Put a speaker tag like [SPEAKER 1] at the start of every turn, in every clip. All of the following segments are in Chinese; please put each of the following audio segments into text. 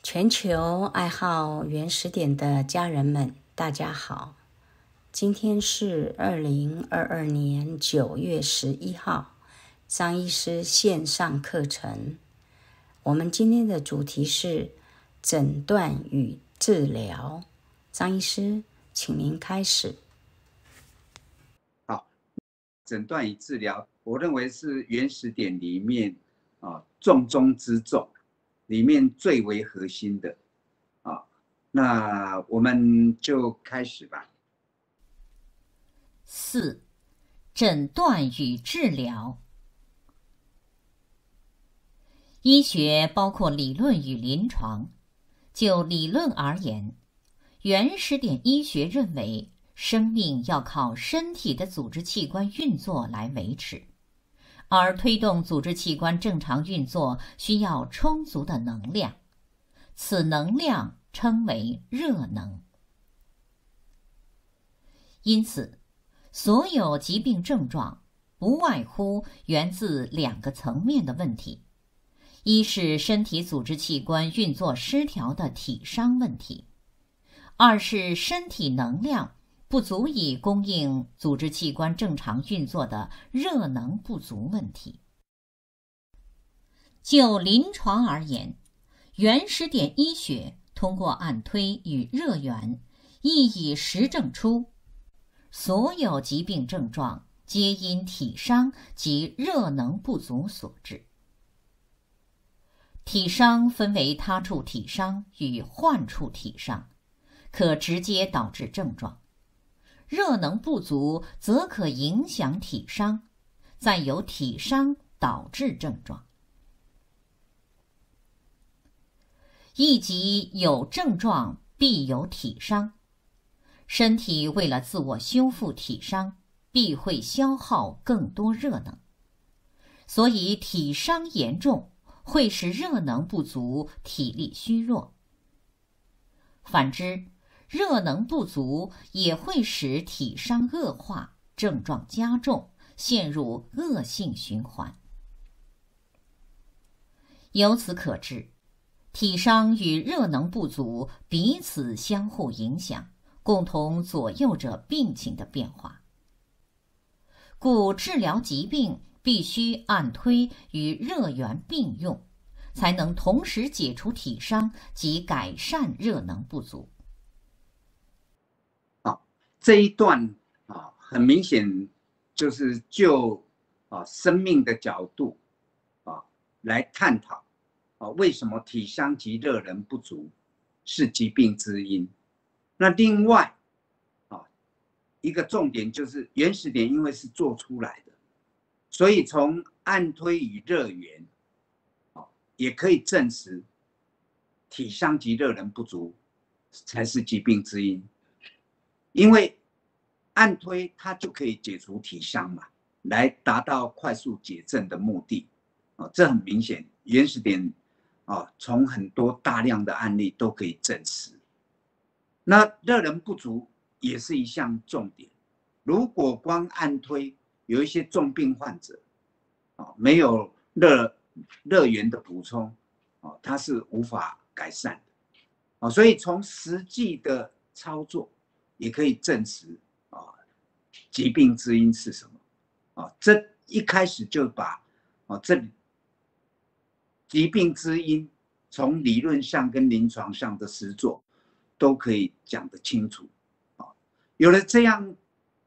[SPEAKER 1] 全球爱好原始点的家人们，大家好！今天是2022年9月11号，张医师线上课程。我们今天的主题是诊断与治疗。张医师，请您开始。
[SPEAKER 2] 好，诊断与治疗，我认为是原始点里面重中之重，里面最为核心的。那我们就开始吧。
[SPEAKER 3] 4. 诊断与治疗。医学包括理论与临床。就理论而言，原始点医学认为，生命要靠身体的组织器官运作来维持，而推动组织器官正常运作需要充足的能量，此能量称为热能。因此，所有疾病症状不外乎源自2个层面的问题：一是身体组织器官运作失调的体伤问题；二是身体能量不足以供应组织器官正常运作的热能不足问题。就临床而言，原始点医学通过按推与热源，亦已实证出，所有疾病症状皆因体伤及热能不足所致。体伤分为他处体伤与患处体伤，可直接导致症状；热能不足则可影响体伤，再由体伤导致症状。亦即有症状必有体伤，身体为了自我修复体伤，必会消耗更多热能，所以体伤严重会使热能不足，体力虚弱。反之，热能不足也会使体伤恶化，症状加重，陷入恶性循环。由此可知，体伤与热能不足彼此相互影响，共同左右着病情的变化。故治疗疾病必须按推与热源并用，才能同时解除体伤及改善热能不足。
[SPEAKER 2] 这一段很明显就是就生命的角度来探讨为什么体伤及热能不足是疾病之因。那另外一个重点就是原始点因为是做出来的，所以从按推与热源也可以证实体伤及热能不足才是疾病之因。因为按推它就可以解除体伤嘛，来达到快速解症的目的。这很明显，原始点从很多大量的案例都可以证实。那热能不足也是一项重点。如果光按推，有一些重病患者没有热源的补充它是无法改善的。所以从实际的操作也可以证实疾病之因是什么。这一开始就把这疾病之因从理论上跟临床上的实作都可以讲得清楚。有了这样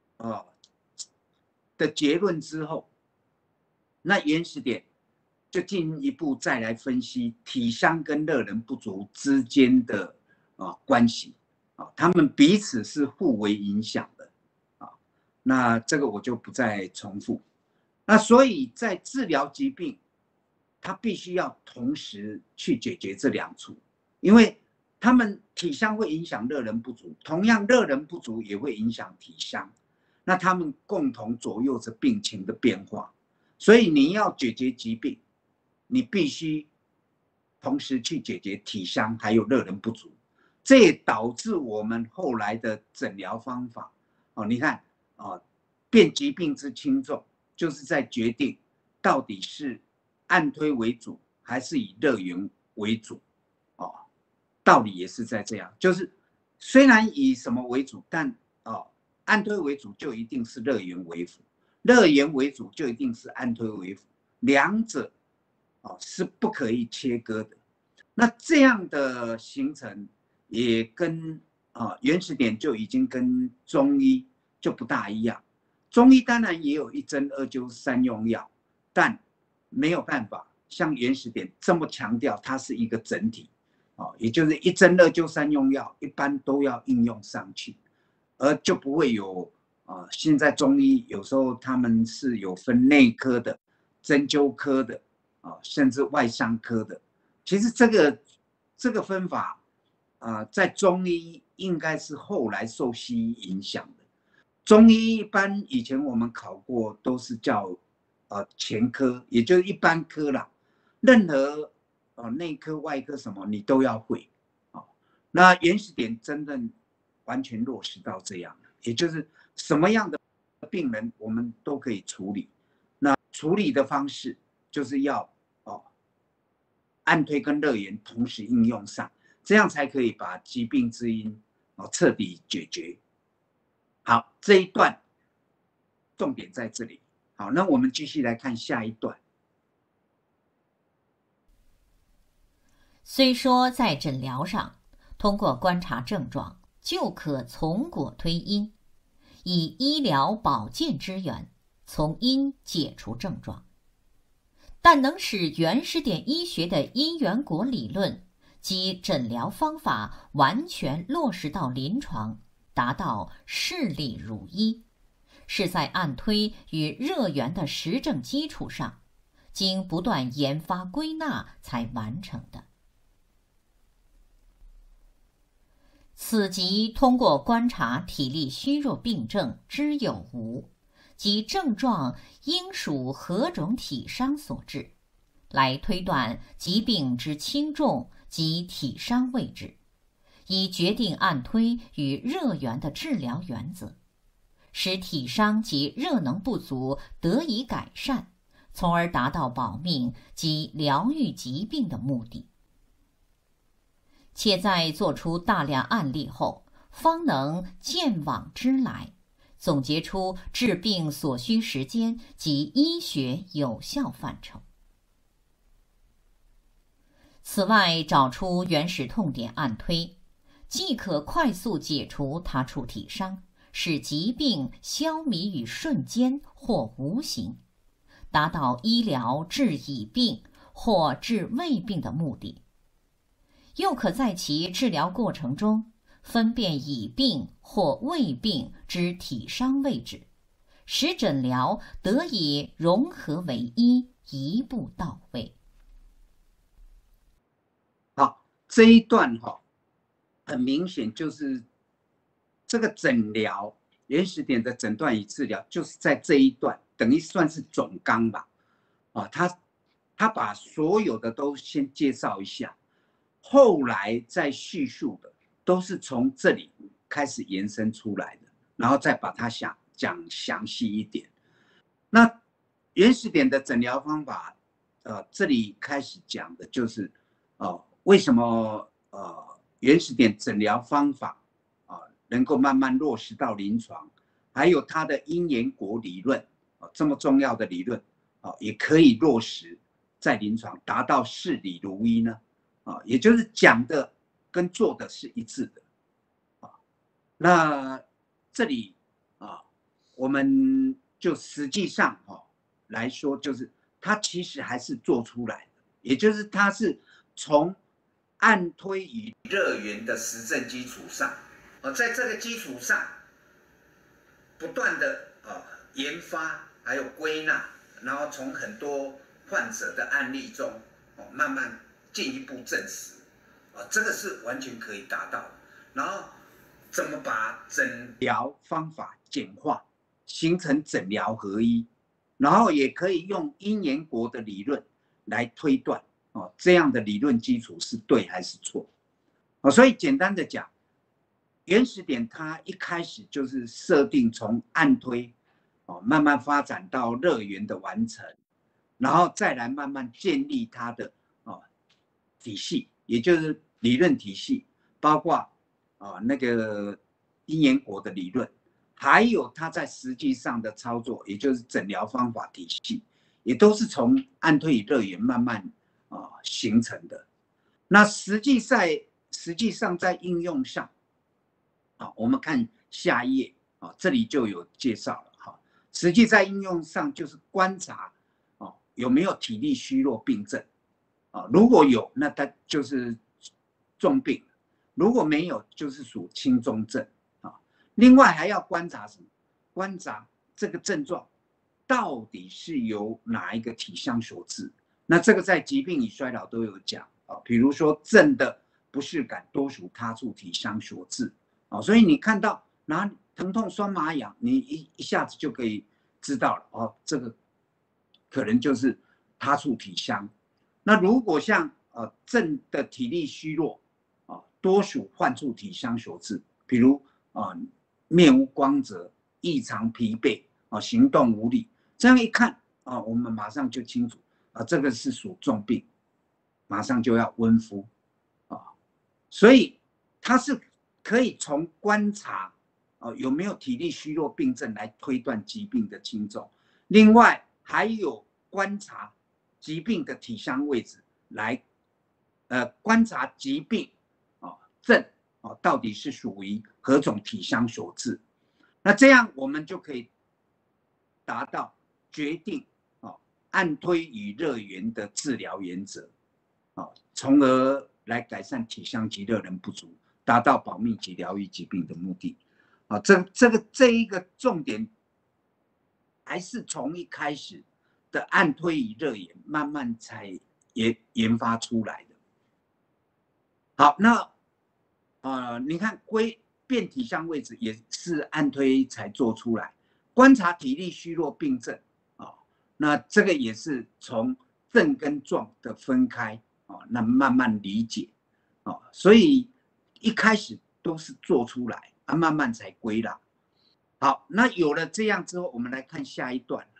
[SPEAKER 2] 的结论之后，那原始点就进一步再来分析体伤跟热能不足之间的关系。他们彼此是互为影响的。那这个我就不再重复。那所以在治疗疾病，它必须要同时去解决这2处，因为他们体伤会影响热能不足，同样热能不足也会影响体伤，那他们共同左右着病情的变化。所以你要解决疾病，你必须同时去解决体伤还有热能不足。这也导致我们后来的诊疗方法你看辨疾病之轻重，就是在决定到底是按推为主还是以热源为主道理也是在这样，就是虽然以什么为主，但按推为主就一定是热源为辅，热源为主就一定是按推为辅，两者是不可以切割的。那这样的形成也跟原始点就已经跟中医就不大一样。中医当然也有一针二灸三用药，但没有办法像原始点这么强调它是一个整体，也就是一针二灸三用药一般都要应用上去，而就不会有现在中医有时候他们是有分内科的、针灸科的甚至外伤科的。其实这个分法在中医应该是后来受西医影响的。中医一般以前我们考过都是叫前科，也就是一般科啦，任何内科、外科什么你都要会。那原始点真正完全落实到这样，也就是什么样的病人我们都可以处理。那处理的方式就是要按推跟热源同时应用上，这样才可以把疾病之因彻底解决。好，这一段重点在这里。好，那我们继续来看下一段。
[SPEAKER 3] 虽说在诊疗上，通过观察症状就可从果推因，以医疗保健之源，从因解除症状，但能使原始点医学的因缘果理论及诊疗方法完全落实到临床，达到事理如一，是在按推与热源的实证基础上，经不断研发归纳才完成的。此即通过观察体力虚弱病症之有无及症状应属何种体伤所致，来推断疾病之轻重及体伤位置，以决定按推与热源的治疗原则，使体伤及热能不足得以改善，从而达到保命及疗愈疾病的目的。且在做出大量案例后，方能见往知来，总结出治病所需时间及医学有效范畴。此外，找出原始痛点按推，既可快速解除他处体伤，使疾病消弭于瞬间或无形，达到医疗治已病或治未病的目的。又可在其治疗过程中分辨已病或未病之体伤位置，使诊疗得以融合为一，一步到位。
[SPEAKER 2] 好，这一段很明显就是这个诊疗原始点的诊断与治疗，就是在这一段，等于算是总纲吧。他把所有的都先介绍一下，后来再叙述的都是从这里开始延伸出来的，然后再把它讲详细一点。那原始点的诊疗方法，这里开始讲的就是为什么原始点诊疗方法能够慢慢落实到临床，还有它的因缘果理论这么重要的理论也可以落实在临床，达到事理如一呢？也就是讲的跟做的是一致的。那这里我们就实际上来说，就是它其实还是做出来的，也就是它是从按推与热源的实证基础上，在这个基础上不断的研发还有归纳，然后从很多患者的案例中慢慢进一步证实，这个是完全可以达到的。然后怎么把诊疗方法简化，形成诊疗合一，然后也可以用因缘果的理论来推断这样的理论基础是对还是错。所以简单的讲，原始点它一开始就是设定从按推慢慢发展到热源的完成，然后再来慢慢建立它的体系，也就是理论体系，包括那个因缘果的理论，还有它在实际上的操作，也就是诊疗方法体系，也都是从按推与热源慢慢形成的。那实际上在应用上，我们看下一页这里就有介绍了哈。实际在应用上就是观察有没有体力虚弱病症如果有，那它就是重病；如果没有，就是属轻中症另外还要观察什么？观察这个症状到底是由哪一个体相所致。那这个在疾病与衰老都有讲比如说症的不适感多属他处体相所致所以你看到哪里疼痛、酸麻痒，你一下子就可以知道了这个可能就是他处体相。那如果像症的体力虚弱多属患处体相所致，比如面无光泽、异常疲惫行动无力，这样一看我们马上就清楚这个是属重病，马上就要温敷所以它是可以从观察有没有体力虚弱病症来推断疾病的轻重，另外还有观察疾病的体相位置来观察疾病症到底是属于何种体相所致。那这样我们就可以达到决定按推与热源的治疗原则从而来改善体相及热能不足，达到保命及疗愈疾病的目的这一个重点还是从一开始的按推与热源慢慢才研发出来的。好，那你看变体相位置也是按推才做出来，观察体力虚弱病症那这个也是从症跟状的分开那慢慢理解所以一开始都是做出来慢慢才归纳。好，那有了这样之后，我们来看下一段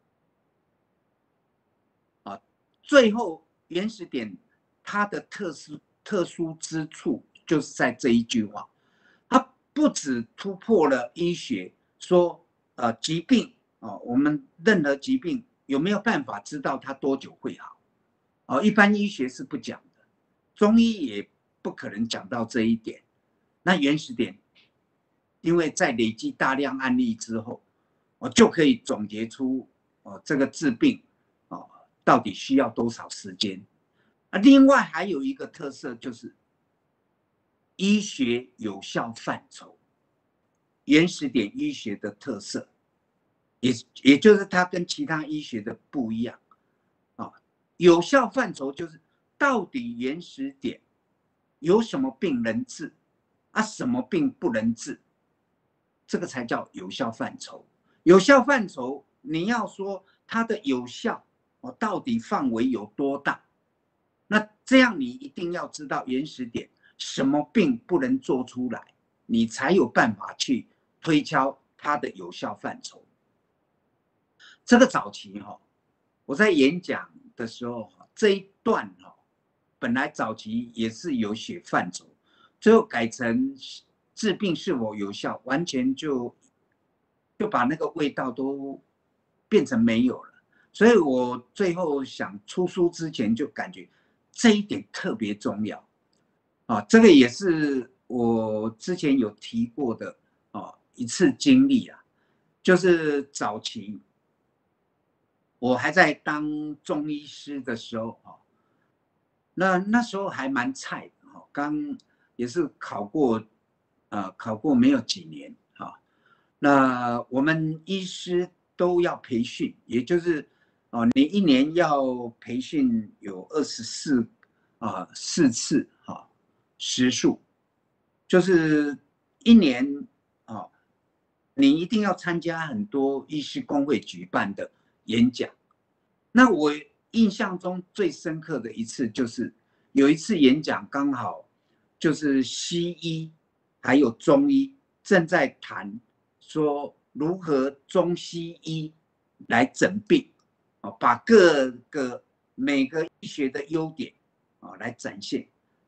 [SPEAKER 2] 最后原始点它的特殊之处就是在这一句话，它不只突破了医学说疾病我们任何疾病有没有办法知道它多久会好一般医学是不讲的，中医也不可能讲到这一点。那原始点因为在累积大量案例之后就可以总结出这个治病到底需要多少时间另外还有一个特色就是医学有效范畴，原始点医学的特色也就是它跟其他医学的不一样有效范畴就是到底原始点有什么病能治什么病不能治，这个才叫有效范畴。有效范畴你要说它的有效到底范围有多大，那这样你一定要知道原始点什么病不能做出来，你才有办法去推敲它的有效范畴。这个早期我在演讲的时候这一段本来早期也是有写范畴，最后改成治病是否有效，完全就把那个味道都变成没有了。所以我最后想出书之前就感觉这一点特别重要这个也是我之前有提过的一次经历就是早期我还在当中医师的时候那时候还蛮菜的刚也是考过没有几年那我们医师都要培训，也就是你一年要培训有24次时数，就是一年你一定要参加很多医师公会举办的演讲。那我印象中最深刻的一次就是有一次演讲刚好就是西医还有中医正在谈说如何中西医来诊病把每个医学的优点来展现。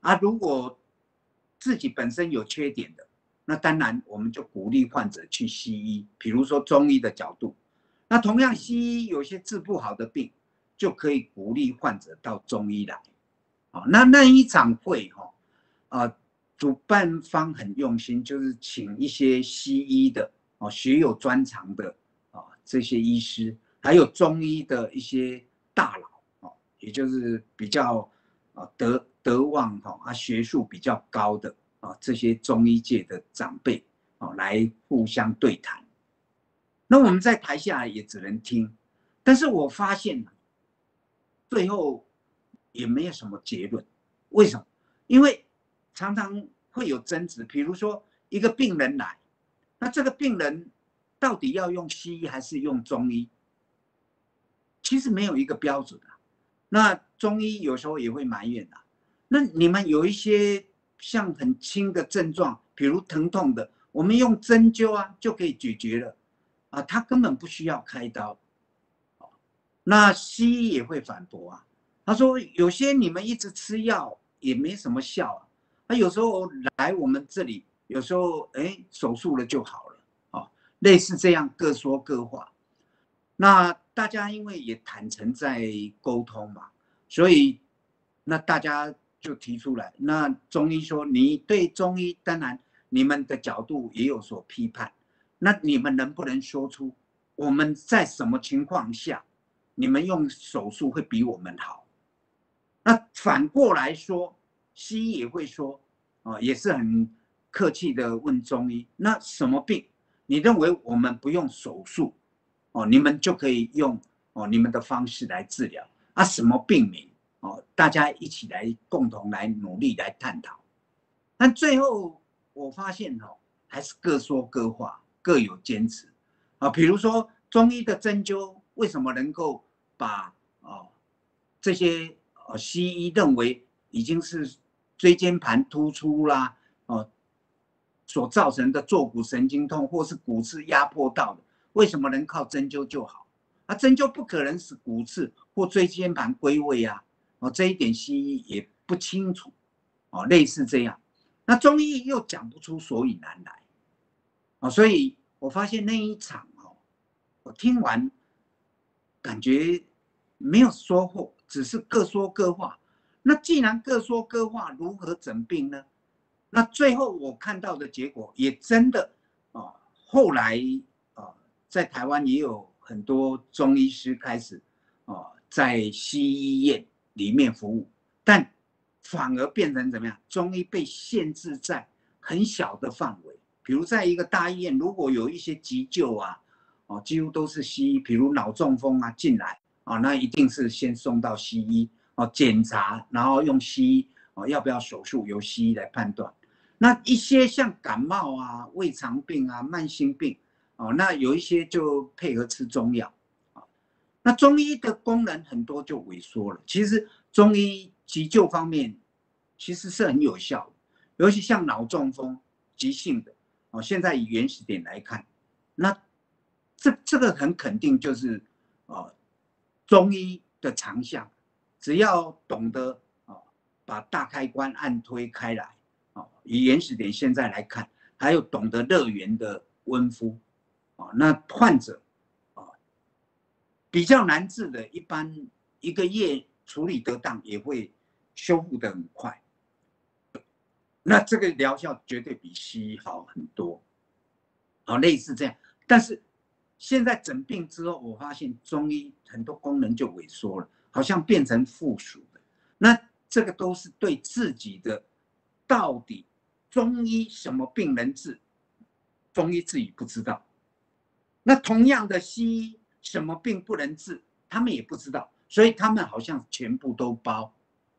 [SPEAKER 2] 啊，如果自己本身有缺点的，那当然我们就鼓励患者去西医，比如说中医的角度。那同样，西医有些治不好的病，就可以鼓励患者到中医来。那一场会主办方很用心，就是请一些西医的学有专长的这些医师，还有中医的一些大佬也就是比较德望学术比较高的这些中医界的长辈来互相对谈。那我们在台下也只能听，但是我发现最后也没有什么结论。为什么？因为常常会有争执，比如说一个病人来，那这个病人到底要用西医还是用中医？其实没有一个标准啊。那中医有时候也会埋怨啊，那你们有一些像很轻的症状，比如疼痛的，我们用针灸就可以解决了他根本不需要开刀。那西医也会反驳他说有些你们一直吃药也没什么效他有时候来我们这里，有时候手术了就好了类似这样各说各话。那大家因为也坦诚在沟通嘛，所以那大家就提出来。那中医说，你对中医当然你们的角度也有所批判，那你们能不能说出我们在什么情况下你们用手术会比我们好？那反过来说，西医也会说也是很客气的问中医，那什么病你认为我们不用手术你们就可以用你们的方式来治疗什么病名大家一起来共同来努力来探讨。但最后我发现还是各说各话，各有坚持比如说中医的针灸为什么能够把这些西医认为已经是椎间盘突出啦所造成的坐骨神经痛或是骨刺压迫到的，为什么能靠针灸就好？针灸不可能使骨刺或椎间盘归位这一点西医也不清楚类似这样。那中医又讲不出所以然来所以我发现那一场我听完感觉没有收获，只是各说各话。那既然各说各话，如何诊病呢？那最后我看到的结果也真的后来在台湾也有很多中医师开始在西医院里面服务，但反而变成怎么样？中医被限制在很小的范围，比如在一个大医院，如果有一些急救几乎都是西医，比如脑中风进来那一定是先送到西医检查，然后用西医要不要手术，由西医来判断。那一些像感冒胃肠病慢性病那有一些就配合吃中药那中医的功能很多就萎缩了。其实中医急救方面其实是很有效的，尤其像脑中风急性的现在以原始点来看，那这个很肯定就是中医的长项，只要懂得把大开关按推开来以原始点现在来看，还有懂得热源的温敷那患者比较难治的，一般一个月处理得当也会修复得很快。那这个疗效绝对比西医好很多类似这样。但是现在诊病之后，我发现中医很多功能就萎缩了，好像变成附属的。那这个都是对自己的到底中医什么病能治，中医自己不知道。那同样的西医什么病不能治，他们也不知道，所以他们好像全部都包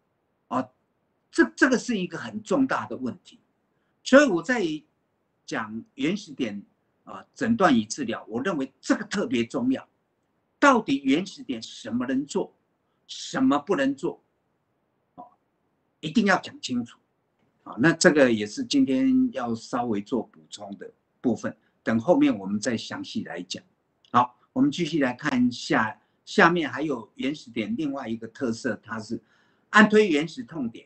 [SPEAKER 2] 这个是一个很重大的问题。所以我在讲原始点诊断与治疗，我认为这个特别重要。到底原始点什么能做，什么不能做一定要讲清楚那这个也是今天要稍微做补充的部分，等后面我们再详细来讲。好，我们继续来看下面还有原始点另外一个特色，它是按推原始痛点，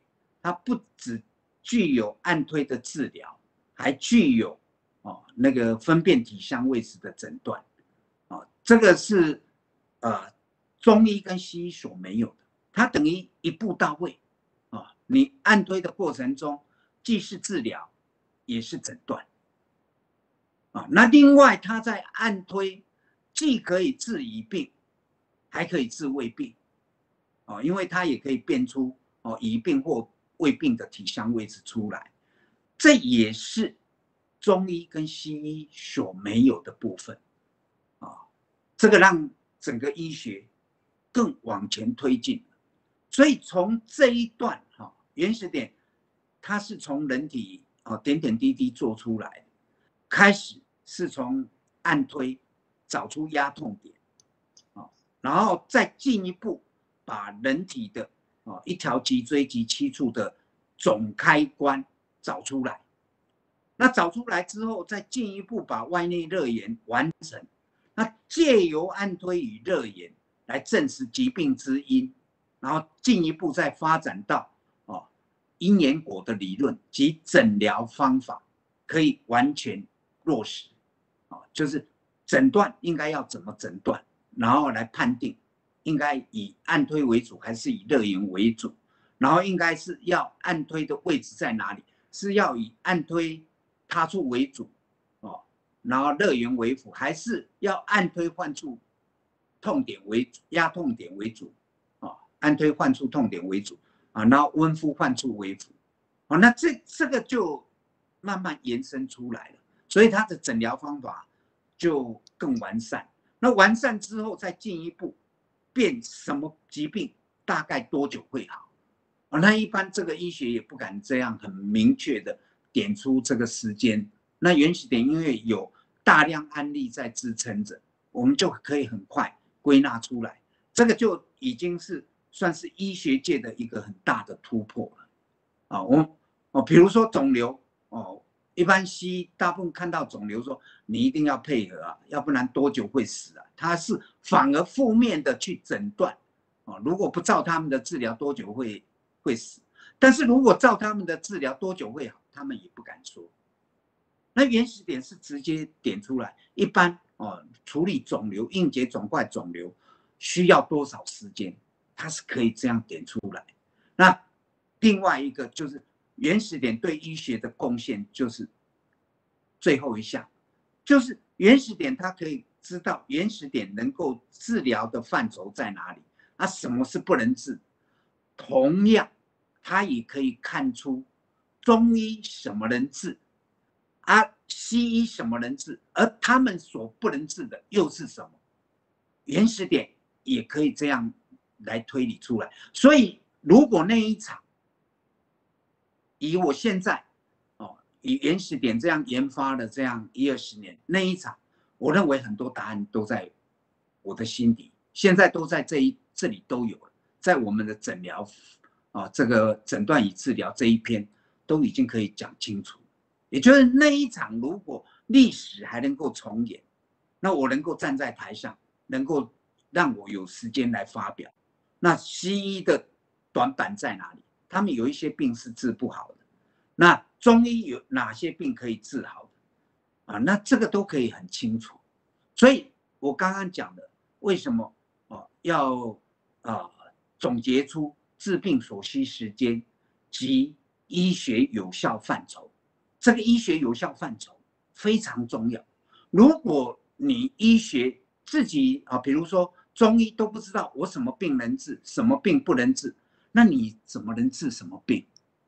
[SPEAKER 2] 它不只具有按推的治疗，还具有那个分辨体相位置的诊断。这个是中医跟西医所没有的，它等于一步到位。你按推的过程中，既是治疗，也是诊断。那另外，它在按推既可以治已病，还可以治未病。因为它也可以辨出已病或未病的体相位置出来，这也是中医跟西医所没有的部分。这个让整个医学更往前推进。所以从这一段原始点，它是从人体点点滴滴做出来的，开始是从按推找出压痛点，然后再进一步把人体的一条脊椎及七处的总开关找出来。那找出来之后，再进一步把外内热源完成。那借由按推与热源来证实疾病之因，然后进一步再发展到因缘果的理论及诊疗方法，可以完全落实。就是诊断应该要怎么诊断，然后来判定应该以按推为主还是以热源为主，然后应该是要按推的位置在哪里，是要以按推他处为主，然后热源为辅，还是要按推患处痛点为主，压痛点为主，按推患处痛点为主，然后温敷患处为辅。那这个就慢慢延伸出来了，所以它的诊疗方法就更完善。那完善之后，再进一步辨什么疾病大概多久会好。那一般这个医学也不敢这样很明确的点出这个时间。那原始点因为有大量案例在支撑着，我们就可以很快归纳出来。这个就已经是算是医学界的一个很大的突破了。比如说肿瘤，一般西医大部分看到肿瘤说你一定要配合要不然多久会死它是反而负面的去诊断。如果不照他们的治疗多久会死，但是如果照他们的治疗多久会好，他们也不敢说。那原始点是直接点出来，一般处理肿瘤、硬结肿块肿瘤需要多少时间，它是可以这样点出来。那另外一个就是原始点对医学的贡献，就是最后一项，就是原始点它可以知道原始点能够治疗的范畴在哪里，什么是不能治。同样，它也可以看出中医什么能治，西医什么能治，而他们所不能治的又是什么？原始点也可以这样来推理出来。所以，如果那一场以我现在以原始点这样研发的这样10-20年那一场，我认为很多答案都在我的心底，现在都在这里都有了，在我们的诊疗这个诊断与治疗这一篇都已经可以讲清楚。也就是那一场，如果历史还能够重演，那我能够站在台上，能够让我有时间来发表。那西医的短板在哪里？他们有一些病是治不好的，那中医有哪些病可以治好的？那这个都可以很清楚。所以我刚刚讲的，为什么要总结出治病所需时间及医学有效范畴。这个医学有效范畴非常重要。如果你医学自己比如说中医都不知道我什么病能治，什么病不能治，那你怎么能治什么病？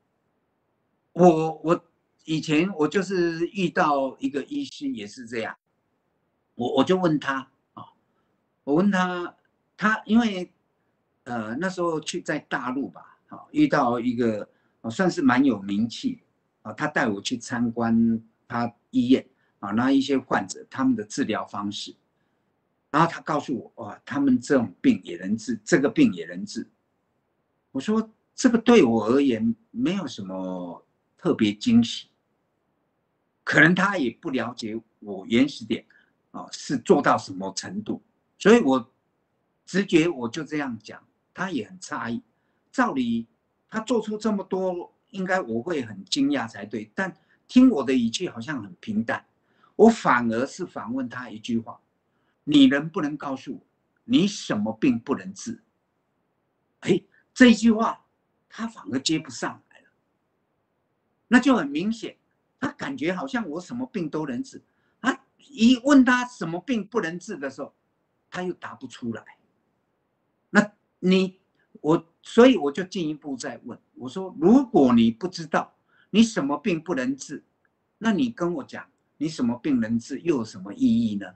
[SPEAKER 2] 我以前我就是遇到一个医师也是这样，我就问他我问他因为那时候去在大陆吧，遇到一个算是蛮有名气的，他带我去参观他医院那一些患者他们的治疗方式，然后他告诉我他们这种病也能治，这个病也能治。我说这个对我而言没有什么特别惊喜，可能他也不了解我原始点是做到什么程度，所以我直觉我就这样讲，他也很诧异。照理他做出这么多，应该我会很惊讶才对。但听我的语气好像很平淡，我反而是反问他一句话：你能不能告诉我，你什么病不能治？哎，这一句话他反而接不上来了，那就很明显，他感觉好像我什么病都能治。啊，一问他什么病不能治的时候，他又答不出来。那所以我就进一步再问，我说：如果你不知道你什么病不能治，那你跟我讲你什么病能治又有什么意义呢？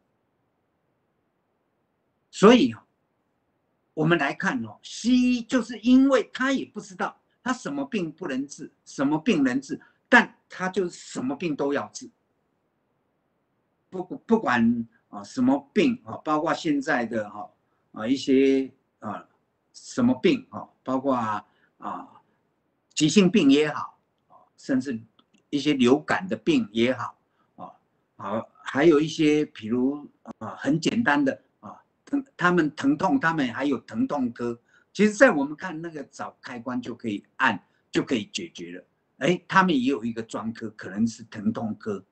[SPEAKER 2] 所以我们来看西医就是因为他也不知道他什么病不能治，什么病能治，但他就是什么病都要治，不管什么病包括现在的一些什么病包括急性病也好，甚至一些流感的病也好，还有一些比如很简单的他们疼痛，他们还有疼痛科。其实，在我们看那个找开关就可以按就可以解决了。哎，他们也有一个专科，可能是疼痛科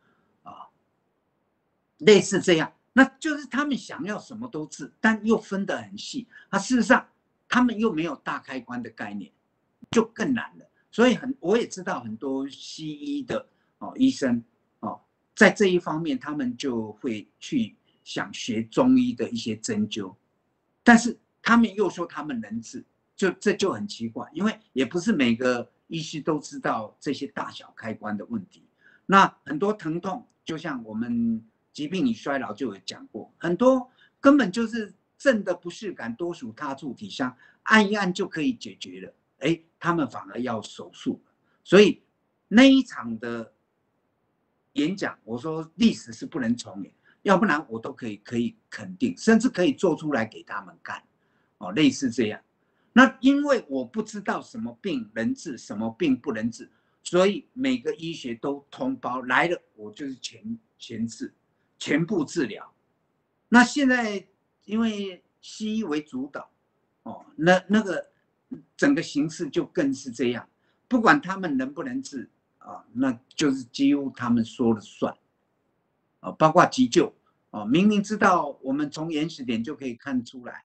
[SPEAKER 2] 类似这样。那就是他们想要什么都治，但又分得很细。事实上他们又没有大开关的概念，就更难了。所以我也知道很多西医的医生在这一方面，他们就会去想学中医的一些针灸，但是他们又说他们能治，这就很奇怪，因为也不是每个医师都知道这些大小开关的问题。那很多疼痛，就像我们疾病与衰老就有讲过，很多根本就是正的不适感，多属他处体香，按一按就可以解决了。哎，他们反而要手术。所以那一场的演讲，我说历史是不能重演，要不然我都可以肯定，甚至可以做出来给他们看，类似这样。那因为我不知道什么病能治，什么病不能治，所以每个医学都通包来了，我就是全部治疗。那现在因为西医为主导，那个整个形势就更是这样，不管他们能不能治那就是几乎他们说了算，包括急救明明知道我们从原始点就可以看出来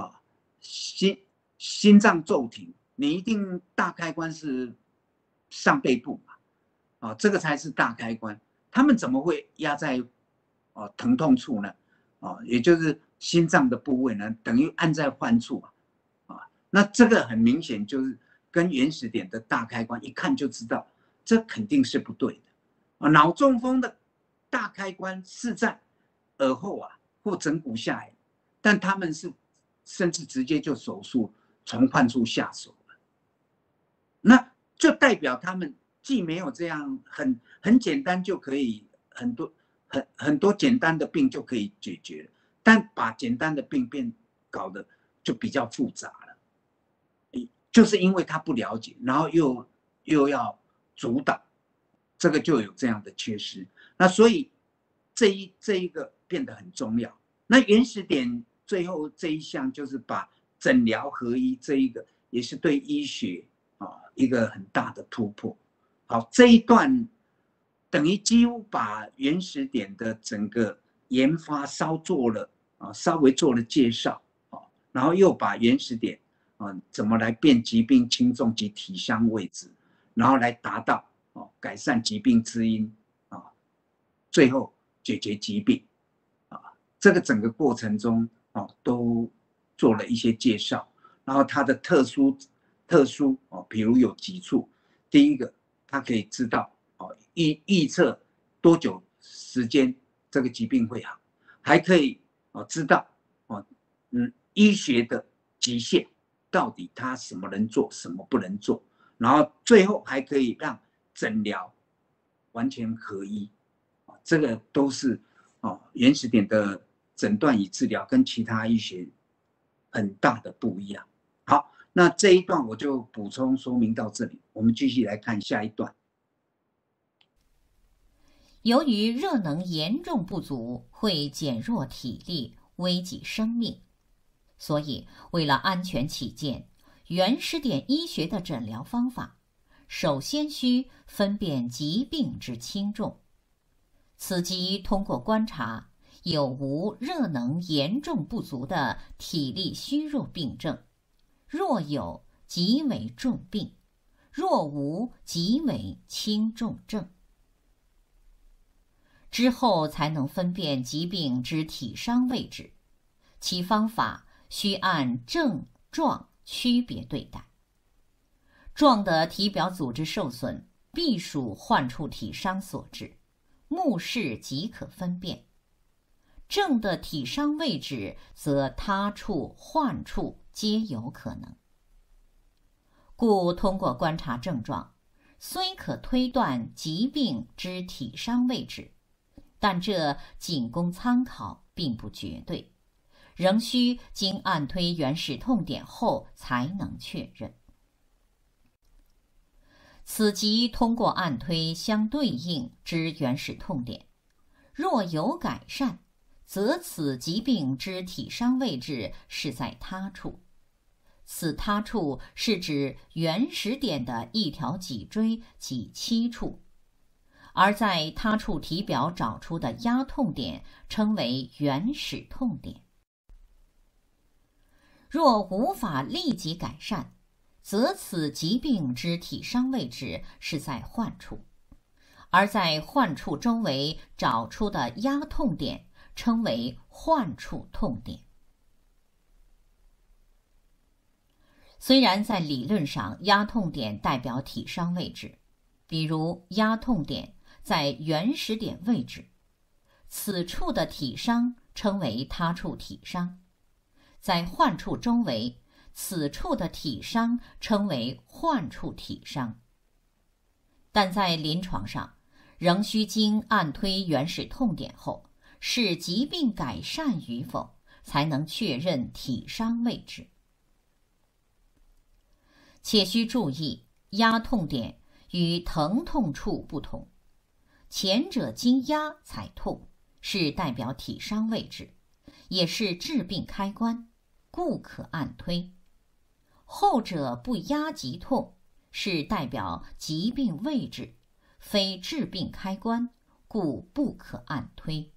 [SPEAKER 2] 心脏骤停，你一定大开关是上背部嘛，这个才是大开关，他们怎么会压在疼痛处呢？也就是心脏的部位呢，等于按在患处那这个很明显就是跟原始点的大开关一看就知道，这肯定是不对的脑中风的大开关是在耳后或枕骨下沿，但他们是甚至直接就手术从患处下手了，那就代表他们既没有这样很简单就可以很多简单的病就可以解决，但把简单的病搞得就比较复杂了，就是因为他不了解，然后又要主导，这个就有这样的缺失。那所以这一个变得很重要。那原始点最后这一项就是把诊疗合一，这一个也是对医学一个很大的突破。好，这一段等于几乎把原始点的整个研发稍微做了介绍，然后又把原始点怎么来辨疾病轻重及体相位置，然后来达到改善疾病之因最后解决疾病这个整个过程中都做了一些介绍，然后它的特殊比如有几处，第一个它可以知道预测多久时间这个疾病会好，还可以知道医学的极限到底它什么能做，什么不能做，然后最后还可以让诊疗完全合一，这个都是原始点的诊断与治疗跟其他医学很大的不一样。好，那这一段我就补充说明到这里，我们继续来看下一段。
[SPEAKER 3] 由于热能严重不足，会减弱体力，危及生命，所以为了安全起见， 原始点医学的诊疗方法，首先需分辨疾病之轻重。此即通过观察有无热能严重不足的体力虚弱病症，若有即为重病，若无即为轻重症。之后才能分辨疾病之体伤位置，其方法需按症状区别对待。状的体表组织受损，必属患处体伤所致，目视即可分辨；症的体伤位置，则他处、患处皆有可能。故通过观察症状，虽可推断疾病之体伤位置，但这仅供参考，并不绝对，仍需经按推原始痛点后才能确认。此即通过按推相对应之原始痛点，若有改善，则此疾病之体伤位置是在他处。此他处是指原始点的一条脊椎及七处，而在他处体表找出的压痛点称为原始痛点。若无法立即改善，则此疾病之体伤位置是在患处，而在患处周围找出的压痛点称为患处痛点。虽然在理论上压痛点代表体伤位置，比如压痛点在原始点位置，此处的体伤称为他处体伤；在患处周围，此处的体伤称为患处体伤。但在临床上，仍需经按推原始痛点后，视疾病改善与否，才能确认体伤位置。且需注意，压痛点与疼痛处不同，前者经压才痛，是代表体伤位置，也是致病开关，故可按推；后者不压即痛，是代表疾病位置，非致病开关，故不可按推。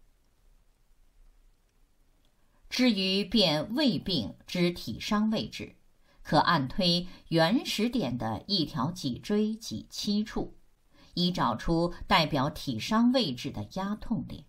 [SPEAKER 3] 至于辨胃病之体伤位置，可按推原始点的一条脊椎及七处，以找出代表体伤位置的压痛点。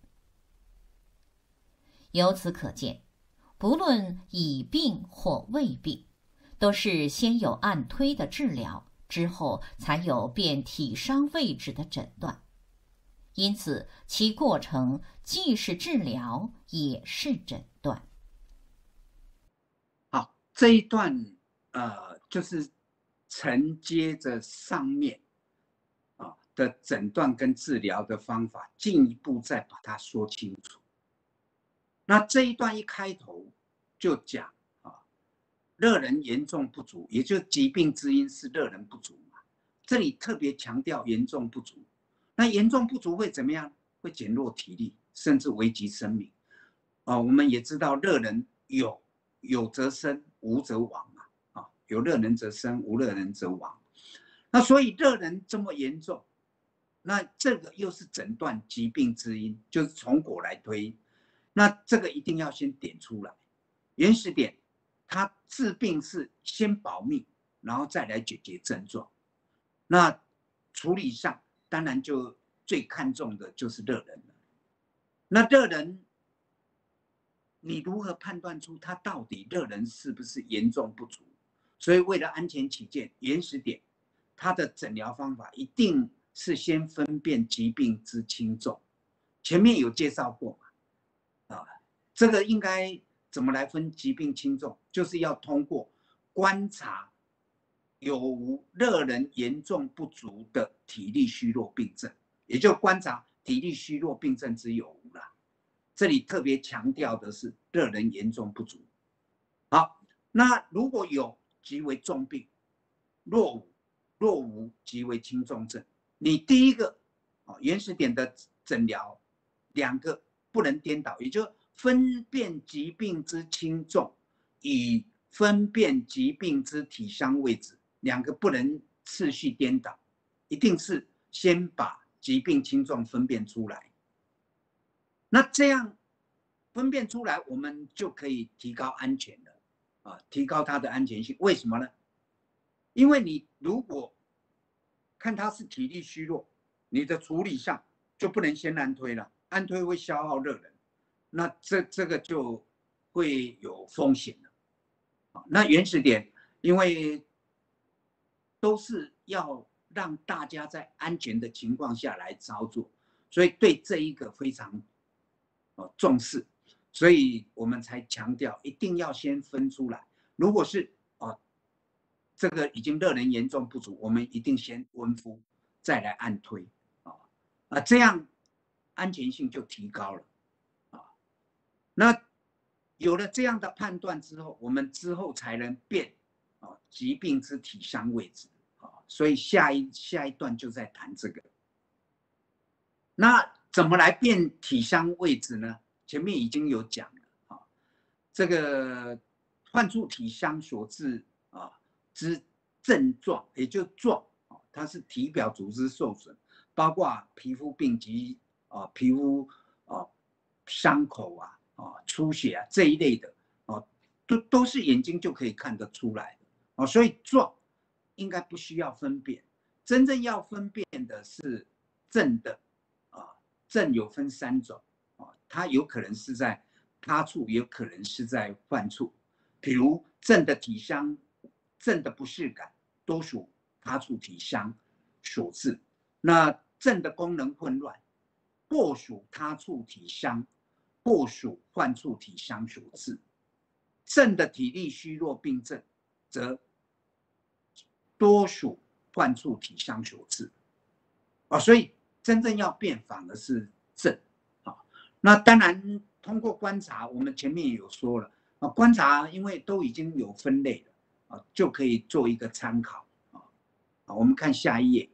[SPEAKER 3] 由此可见，不论乙病或胃病，都是先有按推的治疗，之后才有辨体伤位置的诊断，因此其过程既是治疗，也是诊断。
[SPEAKER 2] 好，这一段就是承接着上面的诊断跟治疗的方法，进一步再把它说清楚。那这一段一开头就讲热能严重不足，也就是疾病之因是热能不足嘛。这里特别强调严重不足。那严重不足会怎么样？会减弱体力，甚至危及生命。我们也知道热能有则生，无则亡嘛。有热能则生，无热能则亡。那所以热能这么严重，那这个又是诊断疾病之因，就是从果来推。那这个一定要先点出来，原始点，它治病是先保命，然后再来解决症状。那处理上当然就最看重的就是热能了。那热能，你如何判断出它到底热能是不是严重不足？所以为了安全起见，原始点它的诊疗方法一定是先分辨疾病之轻重，前面有介绍过嘛，这个应该怎么来分疾病轻重？就是要通过观察有无热能严重不足的体力虚弱病症，也就观察体力虚弱病症之有无啦。这里特别强调的是热能严重不足。好，那如果有，即为重病；若无，即为轻重症。你第一个原始点的诊疗，两个不能颠倒，也就分辨疾病之轻重，以分辨疾病之体伤位置，两个不能次序颠倒，一定是先把疾病轻重分辨出来。那这样分辨出来，我们就可以提高安全了提高它的安全性。为什么呢？因为你如果看他是体力虚弱，你的处理上就不能先按推了，按推会消耗热能，那这个就会有风险了。那原始点，因为都是要让大家在安全的情况下来操作，所以对这一个非常重视，所以我们才强调一定要先分出来。如果是这个已经热能严重不足，我们一定先温敷，再来按推这样安全性就提高了那有了这样的判断之后，我们之后才能辨疾病之体伤位置所以下一段就在谈这个。那怎么来辨体伤位置呢？前面已经有讲了这个患处体伤所致之症状，也就状它是体表组织受损，包括皮肤病及皮肤伤口出血这一类的都是眼睛就可以看得出来的所以状应该不需要分辨，真正要分辨的是症的症有分3种它有可能是在他处，也有可能是在患处。比如症的体伤、症的不适感，多属他处体伤所致。那症的功能混乱，或属他处体伤，或属患处体伤所致。症的体力虚弱病症，则多属患处体伤所致。所以真正要辨反而是症那当然通过观察，我们前面也有说了观察因为都已经有分类了就可以做一个参考我们看下一页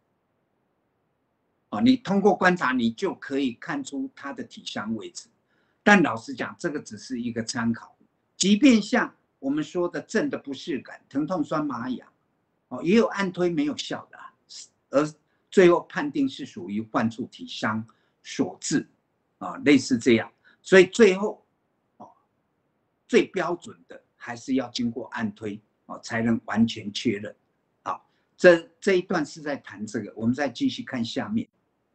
[SPEAKER 2] 你通过观察，你就可以看出它的体伤位置。但老实讲，这个只是一个参考。即便像我们说的症的不适感、疼痛、酸麻痒也有按推没有效的而最后判定是属于患处体伤所致类似这样。所以最后最标准的还是要经过按推才能完全确认这一段是在谈这个，我们再继续看下面。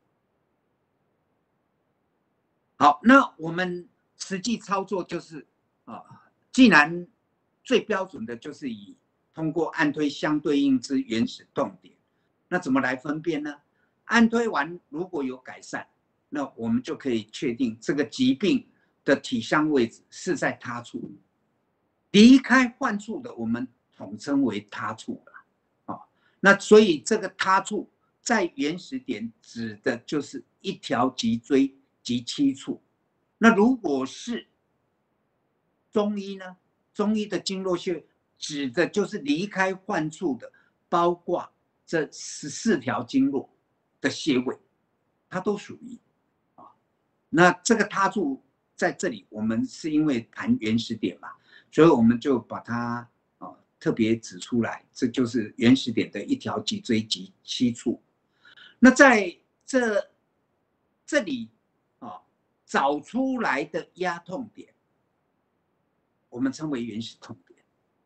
[SPEAKER 2] 好，那我们实际操作就是既然最标准的就是以通过按推相对应之原始痛点，那怎么来分辨呢？按推完如果有改善，那我们就可以确定这个疾病的体伤位置是在他处，离开患处的我们统称为他处了那所以这个他处在原始点指的就是一条脊椎及七处。那如果是中医呢？中医的经络穴指的就是离开患处的，包括这14条经络的穴位，它都属于那这个他处在这里，我们是因为谈原始点嘛，所以我们就把它特别指出来，这就是原始点的一条脊椎及七处。那在这里找出来的压痛点，我们称为原始痛点。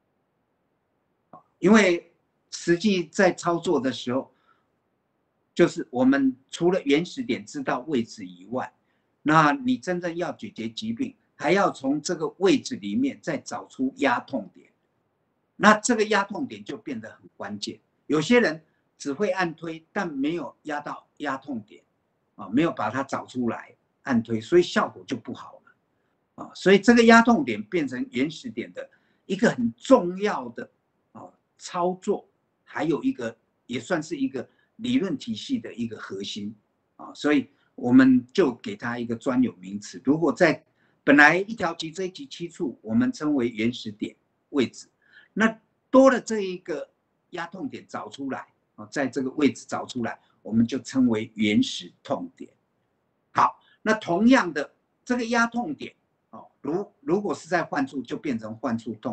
[SPEAKER 2] 因为实际在操作的时候，就是我们除了原始点知道位置以外，那你真正要解决疾病，还要从这个位置里面再找出压痛点。那这个压痛点就变得很关键。有些人只会按推，但没有压到压痛点没有把它找出来按推，所以效果就不好了所以这个压痛点变成原始点的一个很重要的操作，还有一个也算是一个理论体系的一个核心所以我们就给它一个专有名词。如果在本来一条脊椎及七处，我们称为原始点位置，那多了这一个压痛点找出来在这个位置找出来，我们就称为原始痛点。好，那同样的这个压痛点如果是在患处，就变成患处痛点；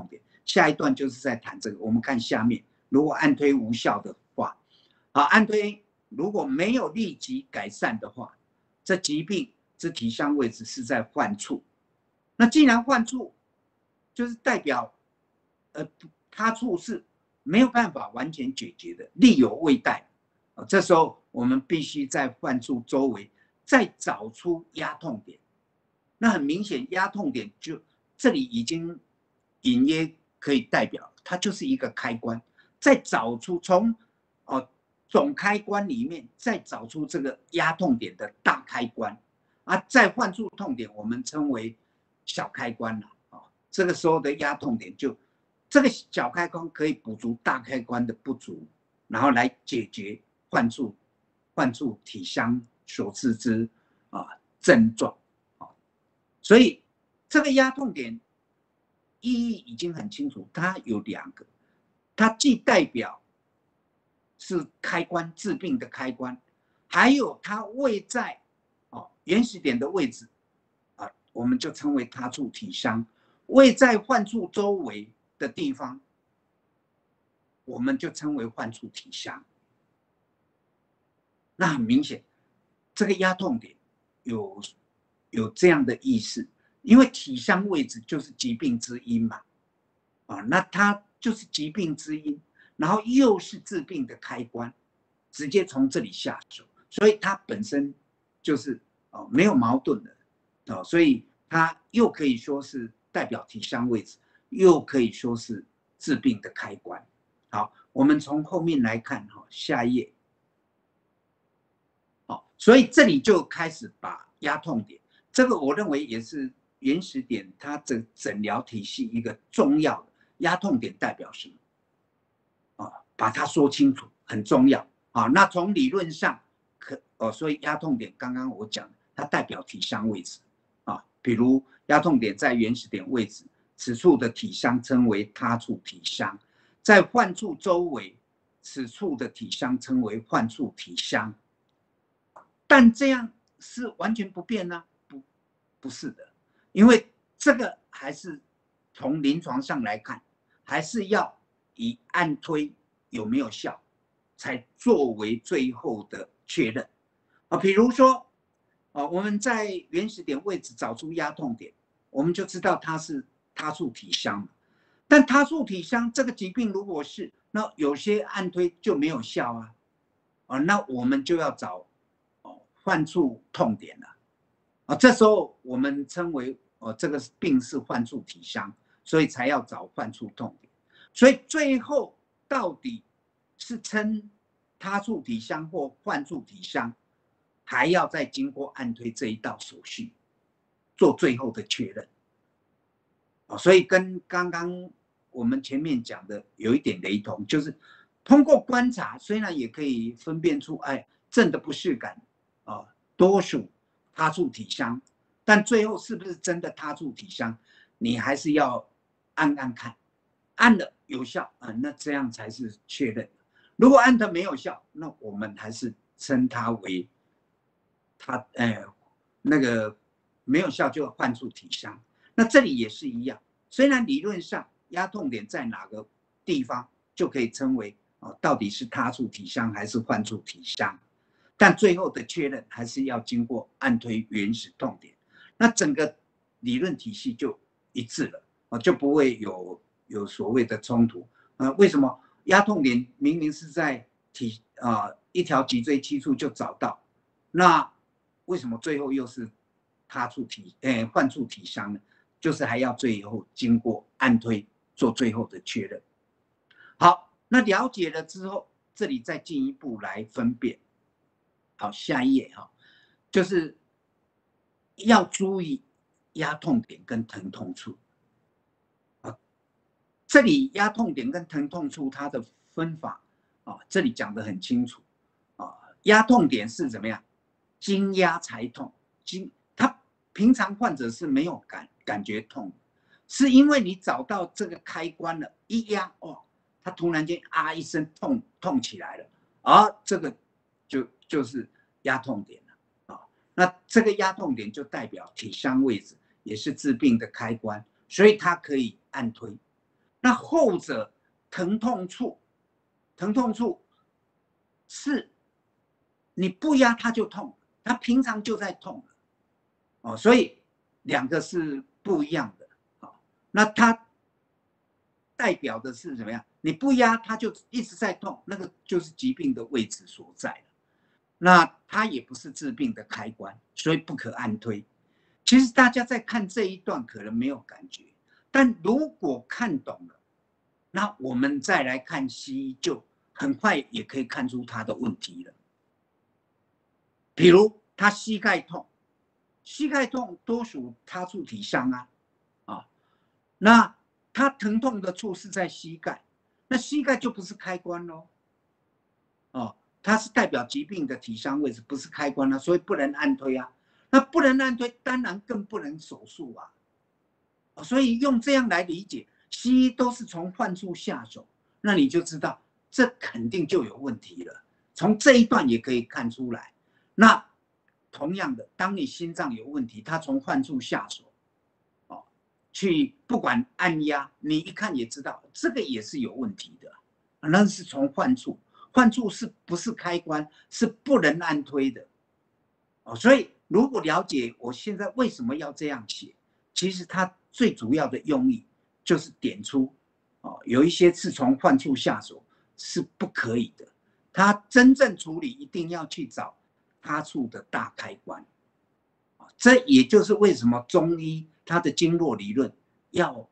[SPEAKER 2] 下一段就是在谈这个。我们看下面，如果按推无效的话，好，按推如果没有立即改善的话，这疾病之体相位置是在患处。那既然患处，就是代表他处是没有办法完全解决的，力有未逮。这时候我们必须在患处周围再找出压痛点。那很明显，压痛点就这里已经隐约可以代表，它就是一个开关。再找出从总开关里面再找出这个压痛点的大开关啊，在患处痛点我们称为小开关了啊。这个时候的压痛点就这个小开关可以补足大开关的不足，然后来解决患处体相所致之症状。所以这个压痛点意义已经很清楚，它有2个，它既代表是开关治病的开关，还有它位在原始点的位置我们就称为他处体相，位在患处周围的地方，我们就称为患处体相。那很明显，这个压痛点有这样的意思，因为体相位置就是疾病之因嘛，那它就是疾病之因，然后又是治病的开关，直接从这里下手，所以它本身就是没有矛盾的，所以它又可以说是代表体相位置，又可以说是治病的开关。好，我们从后面来看下一页。所以这里就开始把压痛点，这个我认为也是原始点它的诊疗体系一个重要的压痛点代表什么把它说清楚很重要那从理论上所以压痛点刚刚我讲它代表体相位置比如压痛点在原始点位置，此处的体相称为他处体相，在患处周围，此处的体相称为患处体相。但这样是完全不变呢？不是的，因为这个还是从临床上来看，还是要以按推有没有效，才作为最后的确认比如说我们在原始点位置找出压痛点，我们就知道它是他处体相。但他处体相这个疾病如果是，那有些按推就没有效那我们就要找患处痛点了这时候我们称为这个病是患处体相，所以才要找患处痛点。所以最后到底是称他处体相或患处体相，还要再经过按推这一道手续做最后的确认所以跟刚刚我们前面讲的有一点雷同，就是通过观察虽然也可以分辨出症的不适感多属他处体相，但最后是不是真的他处体相，你还是要按看，按了有效那这样才是确认。如果按的没有效，那我们还是称它为那个没有效就患处体相。那这里也是一样，虽然理论上压痛点在哪个地方就可以称为到底是他处体相还是患处体相，但最后的确认还是要经过按推原始痛点，那整个理论体系就一致了就不会有所谓的冲突为什么压痛点明明是在一条脊椎七处就找到，那为什么最后又是他处患处体相呢？就是还要最后经过按推做最后的确认。好，那了解了之后，这里再进一步来分辨。好，下一页就是要注意压痛点跟疼痛处这里压痛点跟疼痛处它的分法这里讲得很清楚压痛点是怎么样？经压才痛，他平常患者是没有感觉痛，是因为你找到这个开关了，一压他突然间一声痛起来了这个就是压痛点了那这个压痛点就代表体相位置，也是治病的开关，所以它可以按推。 那后者疼痛处是你不压它就痛，它平常就在痛哦，所以两个是不一样的。那它代表的是怎么样？你不压它就一直在痛，那个就是疾病的位置所在了。那它也不是治病的开关，所以不可按推。其实大家在看这一段可能没有感觉，但如果看懂了，那我们再来看西医，就很快也可以看出他的问题了。比如他膝盖痛，膝盖痛多属他处体伤啊，那他疼痛的处是在膝盖，那膝盖就不是开关咯，哦，它是代表疾病的体伤位置，不是开关所以不能按推啊。那不能按推，当然更不能手术所以用这样来理解，西医都是从患处下手，那你就知道这肯定就有问题了。从这一段也可以看出来。那同样的，当你心脏有问题，他从患处下手，去不管按压，你一看也知道这个也是有问题的。那是从患处，患处是不是开关？是不能按推的。所以如果了解我现在为什么要这样写，其实它最主要的用意就是点出有一些是从患处下手是不可以的，它真正处理一定要去找他处的大开关。这也就是为什么中医它的经络理论要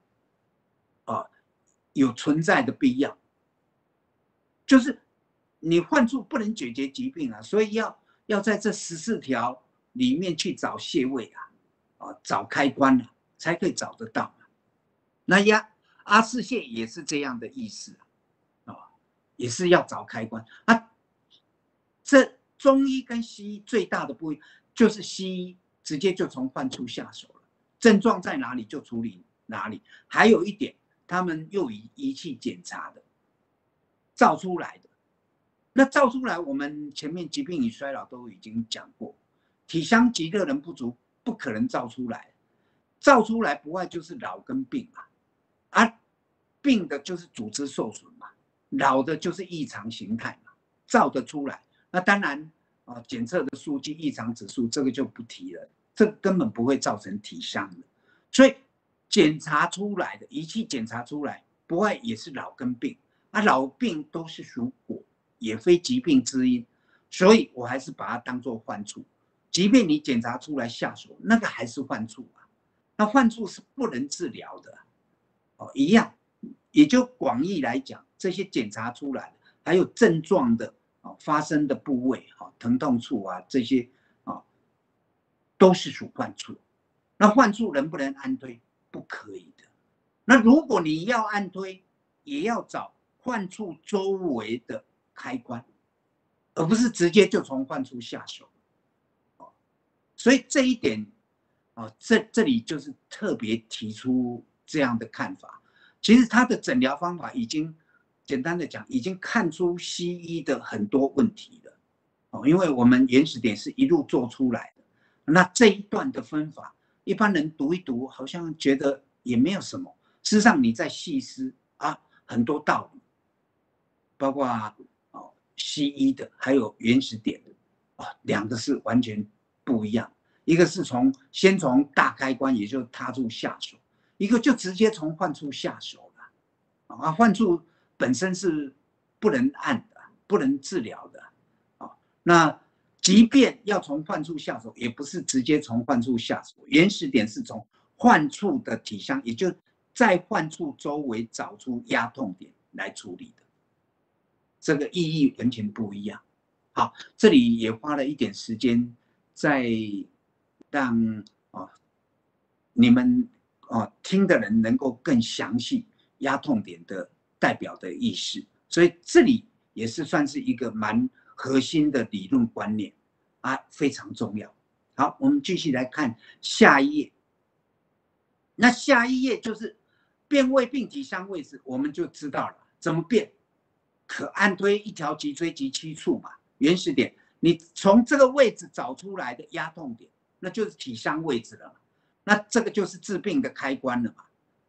[SPEAKER 2] 有存在的必要，就是你患处不能解决疾病所以要在这14条里面去找穴位找开关才可以找得到。那阿是穴也是这样的意思也是要找开关这中医跟西医最大的不一样就是西医直接就从患处下手了，症状在哪里就处理哪里。还有一点，他们又以仪器检查的照出来的，那照出来我们前面疾病与衰老都已经讲过，体伤及热能不足不可能照出来，照出来不外就是老跟病病的就是组织受损老的就是异常形态照得出来。那当然检测的数据异常指数这个就不提了，这个根本不会造成体伤的。所以检查出来的仪器检查出来不外也是老跟病老病都是属果，也非疾病之因，所以我还是把它当作患处。即便你检查出来下手，那个还是患处那患处是不能治疗的一样。也就广义来讲，这些检查出来的还有症状的发生的部位疼痛处这些都是属患处。那患处能不能按推？不可以的。那如果你要按推，也要找患处周围的开关，而不是直接就从患处下手所以这一点这里就是特别提出这样的看法。其实他的诊疗方法已经简单的讲，已经看出西医的很多问题了因为我们原始点是一路做出来的。那这一段的分法，一般人读一读，好像觉得也没有什么。事实上，你在细思很多道理，包括西医的，还有原始点的两个是完全不一样。一个是先从大开关，也就是他处下手；一个就直接从患处下手了患处本身是不能按的，不能治疗的那即便要从患处下手，也不是直接从患处下手，原始点是从患处的体伤，也就是在患处周围找出压痛点来处理的，这个意义完全不一样。好，这里也花了一点时间，在让你们听的人能够更详细压痛点的代表的意思，所以这里也是算是一个蛮核心的理论观念非常重要。好，我们继续来看下一页。那下一页就是辨位病体伤位置，我们就知道了怎么辨。可按推一条脊椎及七处嘛，原始点，你从这个位置找出来的压痛点，那就是体伤位置了嘛。那这个就是治病的开关了嘛。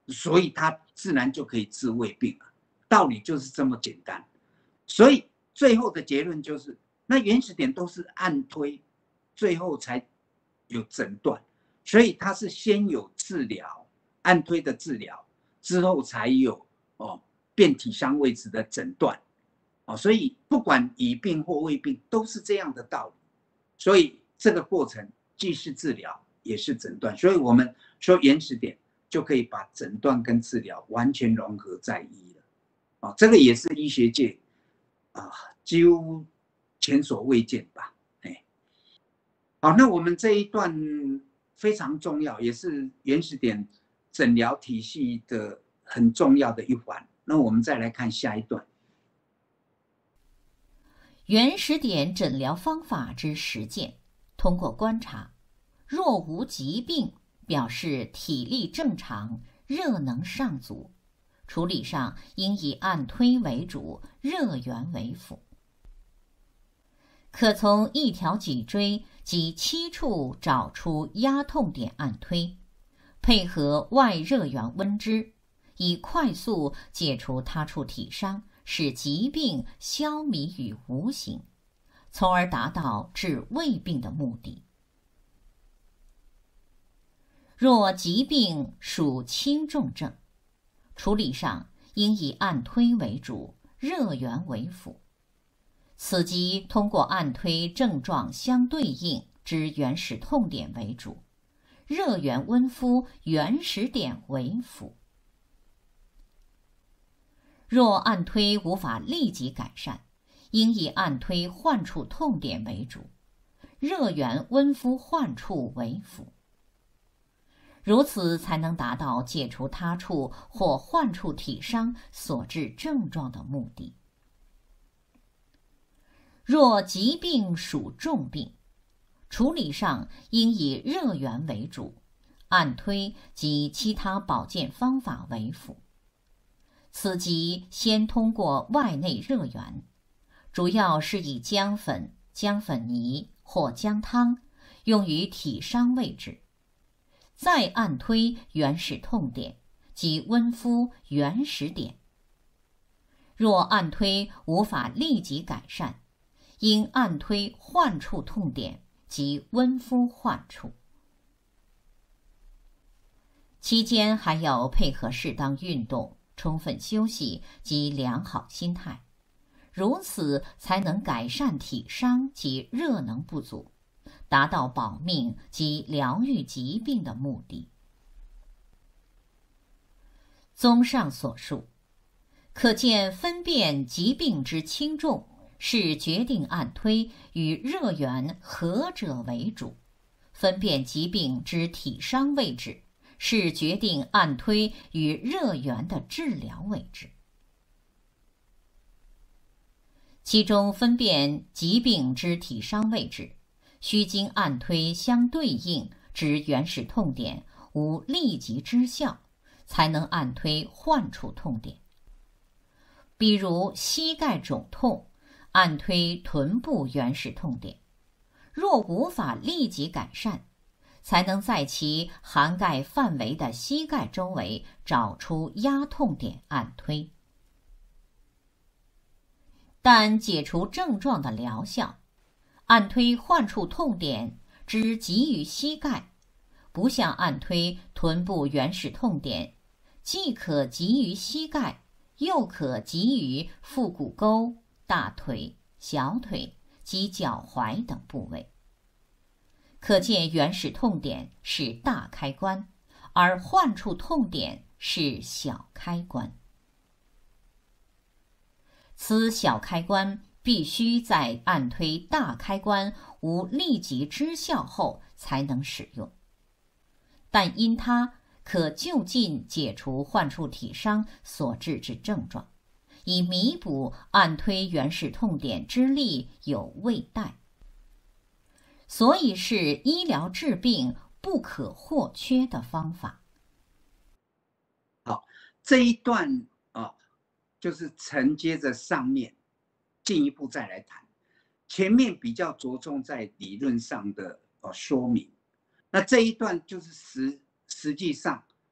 [SPEAKER 2] 所以它自然就可以治胃病了。道理就是这么简单。所以最后的结论就是，那原始点都是按推，最后才有诊断，所以它是先有治疗，按推的治疗之后才有变体伤位置的诊断。所以不管乙病或胃病都是这样的道理。所以这个过程既是治疗也是诊断，所以我们说原始点就可以把诊断跟治疗完全融合在一了。这个也是医学界几乎前所未见吧。好，那我们这一段非常重要，也是原始点诊疗体系的很重要的一环。那我们再来看下一段。
[SPEAKER 3] 原始点诊疗方法之实践，通过观察，若无疾病，表示体力正常，热能尚足。处理上应以按推为主，热源为辅。可从一条脊椎及7处找出压痛点按推，配合外热源温支，以快速解除他处体伤，使疾病消弭于无形，从而达到治胃病的目的。若疾病属轻重症，处理上应以按推为主，热源为辅。此即通过按推症状相对应之原始痛点为主，热源温敷原始点为辅。若按推无法立即改善，应以按推患处痛点为主，热源温敷患处为辅。如此才能达到解除他处或患处体伤所致症状的目的。若疾病属重病，处理上应以热源为主，按推及其他保健方法为辅。此即先通过外内热源，主要是以姜粉、姜粉泥或姜汤用于体伤位置，再按推原始痛点及温敷原始点。若按推无法立即改善，应按推患处痛点及温敷患处。期间还要配合适当运动、充分休息及良好心态，如此才能改善体伤及热能不足，达到保命及疗愈疾病的目的。综上所述，可见分辨疾病之轻重，是决定按推与热源何者为主；分辨疾病之体伤位置，是决定按推与热源的治疗位置。其中分辨疾病之体伤位置，须经按推相对应之原始痛点无立即之效，才能按推患处痛点。比如膝盖肿痛，按推臀部原始痛点，若无法立即改善，才能在其涵盖范围的膝盖周围找出压痛点按推。但解除症状的疗效，按推患处痛点之急于膝盖，不像按推臀部原始痛点，既可急于膝盖，又可急于腹股沟、大腿、小腿及脚踝等部位。可见原始痛点是大开关，而患处痛点是小开关。此小开关必须在按推大开关无立即之效后才能使用，但因它可就近解除患处体伤所致之症状，以弥补按推原始痛点之力有未逮，所以是医疗治病不可或缺的方法。
[SPEAKER 2] 好，这一段就是承接着上面进一步再来谈。前面比较着重在理论上的说明，那这一段就是实际上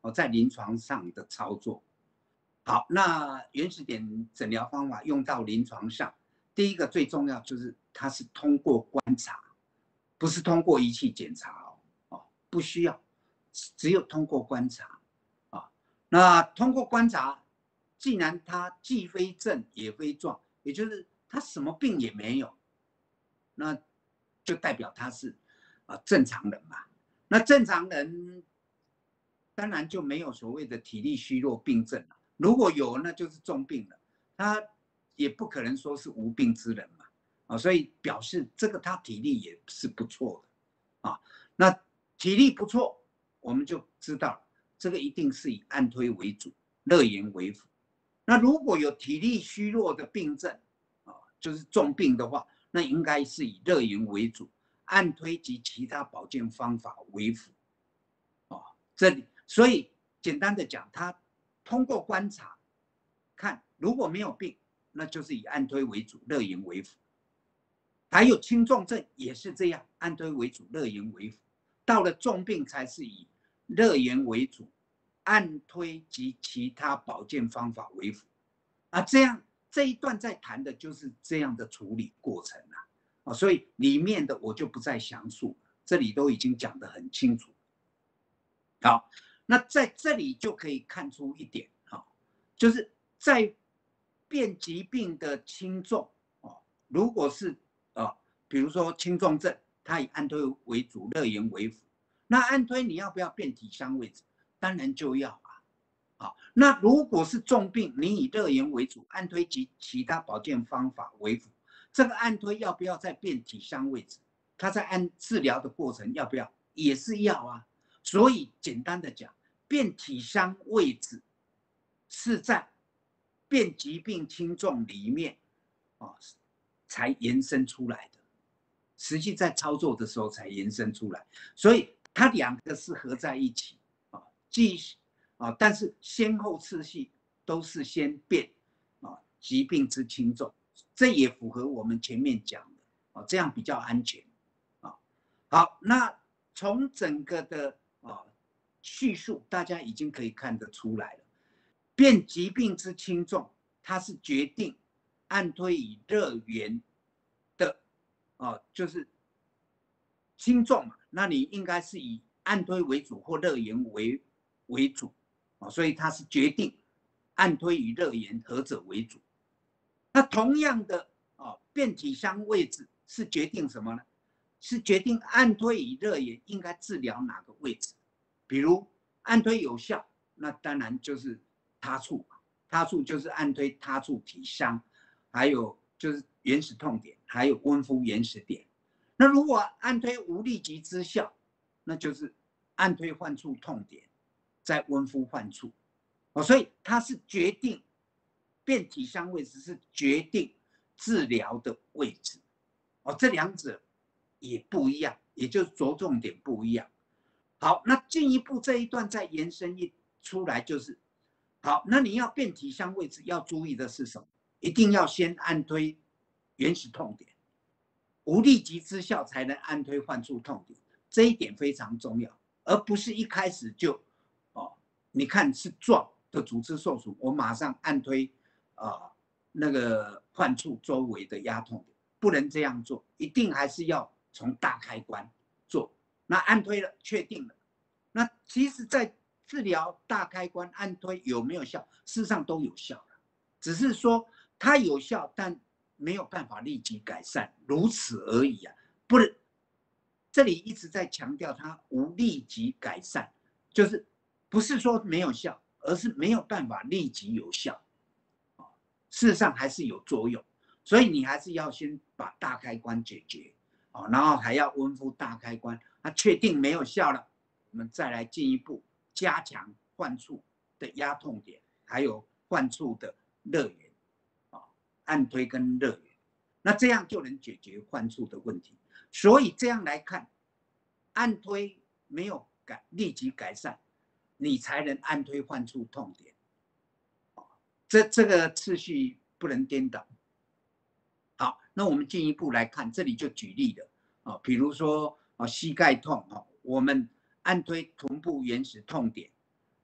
[SPEAKER 2] 在临床上的操作。好，那原始点诊疗方法用到临床上，第一个最重要就是它是通过观察，不是通过仪器检查不需要，只有通过观察那通过观察，既然它既非症也非状，也就是它什么病也没有，那就代表他是正常人嘛。那正常人当然就没有所谓的体力虚弱病症了。如果有，那就是重病了。他也不可能说是无病之人嘛，所以表示这个他体力也是不错的那体力不错，我们就知道这个一定是以按推为主，热研为辅。那如果有体力虚弱的病症就是重病的话，那应该是以热研为主，按推及其他保健方法为辅这里，所以简单的讲，他通过观察看，如果没有病，那就是以按推为主，热研为辅。还有轻重症也是这样，按推为主，热研为辅。到了重病才是以热研为主，按推及其他保健方法为辅这样这一段在谈的就是这样的处理过程所以里面的我就不再详述，这里都已经讲得很清楚。好，那在这里就可以看出一点就是在变疾病的轻重如果是比如说轻重症，它以按推为主，热研为辅。那按推你要不要变体香位置？当然就要那如果是重病，你以热研为主，按推及其他保健方法为辅。这个按推要不要再变体香位置？它在按治疗的过程要不要？也是要所以简单的讲，变体香位置是在变疾病轻重里面才延伸出来的，实际在操作的时候才延伸出来，所以它两个是合在一起但是先后次序都是先变疾病之轻重，这也符合我们前面讲的这样比较安全好，那从整个的叙述，大家已经可以看得出来了，变疾病之轻重，它是决定按推以热研的就是轻重嘛，那你应该是以按推为主或热研为主所以它是决定按推与热研何者为主。那同样的变体香位置是决定什么呢？是决定按推与热研应该治疗哪个位置。比如按推有效，那当然就是他处，他处就是按推他处体香，还有就是原始痛点，还有温敷原始点。那如果按推无立即之效，那就是按推患处痛点，再温敷患处所以它是决定变体香位置，是决定治疗的位置这两者也不一样，也就是着重点不一样。好，那进一步这一段再延伸出来就是好，那你要变体香位置要注意的是什么？一定要先按推原始痛点，无立即之效才能按推患处痛点，这一点非常重要，而不是一开始就你看是状的组织受损，我马上按推那个患处周围的压痛点，不能这样做，一定还是要从大开关做。那按推了，确定了，那其实在治疗大开关按推有没有效？事实上都有效了，只是说它有效，但没有办法立即改善，如此而已不是，这里一直在强调它无立即改善，就是不是说没有效，而是没有办法立即有效事实上还是有作用，所以你还是要先把大开关解决然后还要温敷大开关，确定没有效了，我们再来进一步加强患处的压痛点，还有患处的热源按推跟热源，那这样就能解决患处的问题。所以这样来看，按推没有立即改善，你才能按推患处痛点这个次序不能颠倒。好，那我们进一步来看，这里就举例了比如说膝盖痛我们按推臀部原始痛点，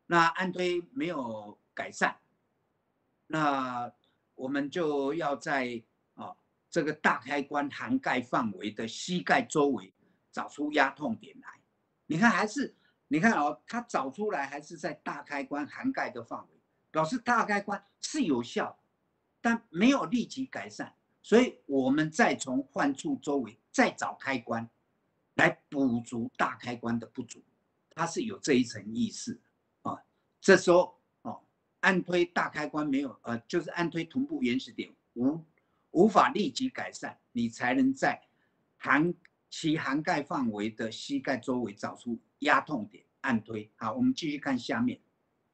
[SPEAKER 2] 那按推没有改善，那我们就要在这个大开关涵盖范围的膝盖周围找出压痛点来。你看你看它找出来还是在大开关涵盖的范围，表示大开关是有效，但没有立即改善。所以我们再从患处周围再找开关，来补足大开关的不足，它是有这一层意思啊。这时候按推大开关没有就是按推臀部原始点无法立即改善，你才能在其涵盖范围的膝盖周围找出压痛点，按推。好，我们继续看下面。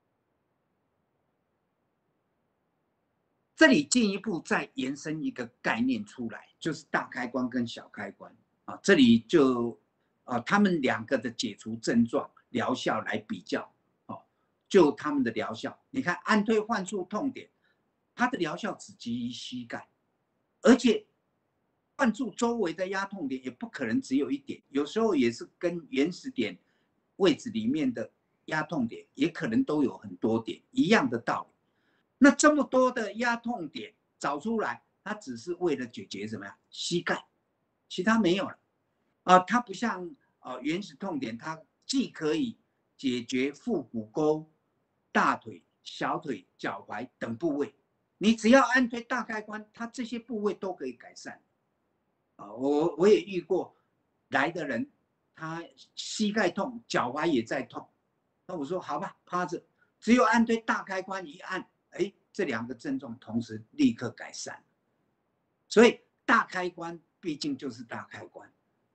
[SPEAKER 2] 这里进一步再延伸一个概念出来，就是大开关跟小开关啊。这里就他们两个的解除症状疗效来比较，就他们的疗效。你看按推患处痛点，它的疗效只基于膝盖，而且患处周围的压痛点也不可能只有一点，有时候也是跟原始点位置里面的压痛点也可能都有很多点，一样的道理。那这么多的压痛点找出来，它只是为了解决什么呀？膝盖，其他没有了它不像原始痛点，它既可以解决腹股沟、大腿、小腿、脚踝等部位，你只要按推大开关，它这些部位都可以改善。我也遇过来的人，他膝盖痛，脚踝也在痛，那我说好吧，趴着，只有按推大开关一按，这两个症状同时立刻改善。所以大开关毕竟就是大开关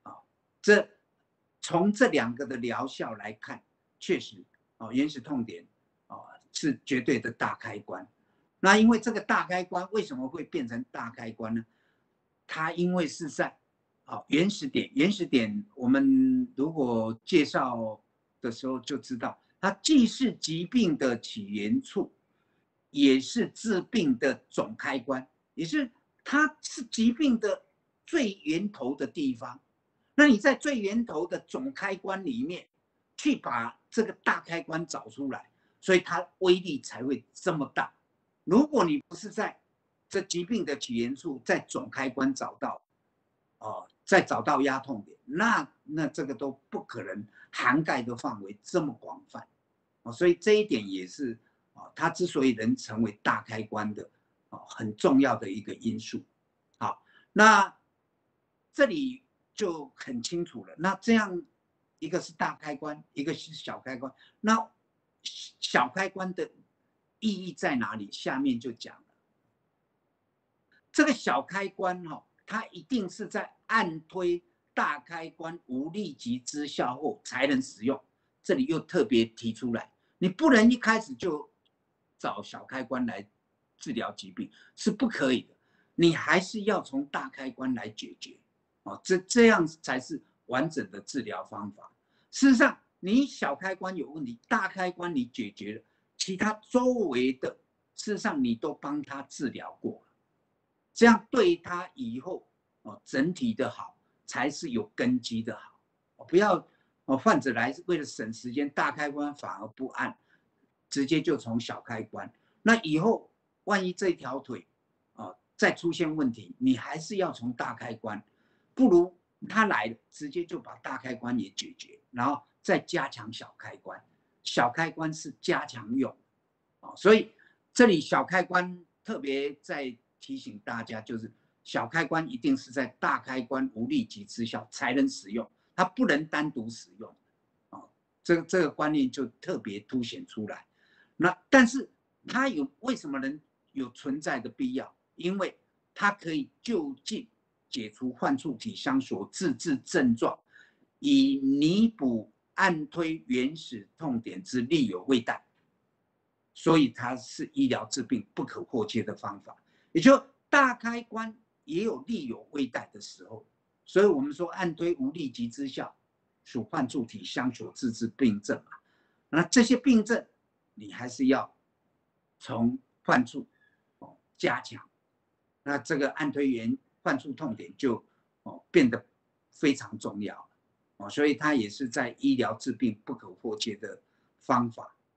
[SPEAKER 2] 从这两个的疗效来看，确实原始痛点是绝对的大开关。那因为这个大开关为什么会变成大开关呢？它因为是在原始点我们如果介绍的时候就知道，它既是疾病的起源处，也是治病的总开关，也是它是疾病的最源头的地方。那你在最源头的总开关里面去把这个大开关找出来，所以它威力才会这么大。如果你不是在这疾病的起源处，在总开关找到再找到压痛点，那这个都不可能涵盖的范围这么广泛所以这一点也是它之所以能成为大开关的很重要的一个因素。好，那这里就很清楚了。那这样一个是大开关，一个是小开关，那小开关的意义在哪里？下面就讲了。这个小开关它一定是在按推大开关无立即之效后才能使用。这里又特别提出来，你不能一开始就找小开关来治疗疾病，是不可以的。你还是要从大开关来解决这样才是完整的治疗方法。事实上，你小开关有问题，大开关你解决了，其他周围的事实上你都帮他治疗过了，这样对他以后整体的好才是有根基的好。不要患者来为了省时间，大开关反而不按，直接就从小开关，那以后万一这条腿再出现问题，你还是要从大开关，不如他来了直接就把大开关也解决，然后再加强小开关。小开关是加强用所以这里小开关特别再提醒大家，就是小开关一定是在大开关无立即之效才能使用，它不能单独使用这个观念就特别凸显出来。那但是它为什么能有存在的必要？因为它可以就近解除患处体伤所致之症状，以弥补按推原始痛点之力有未逮，所以它是医疗治病不可或缺的方法。也就大开关也有力有未逮的时候，所以我们说按推无立即之效，属患处体伤所致之病症那这些病症你还是要从患处加强，那这个按推原患处痛点就变得非常重要所以它也是在医疗治病不可或缺的方法。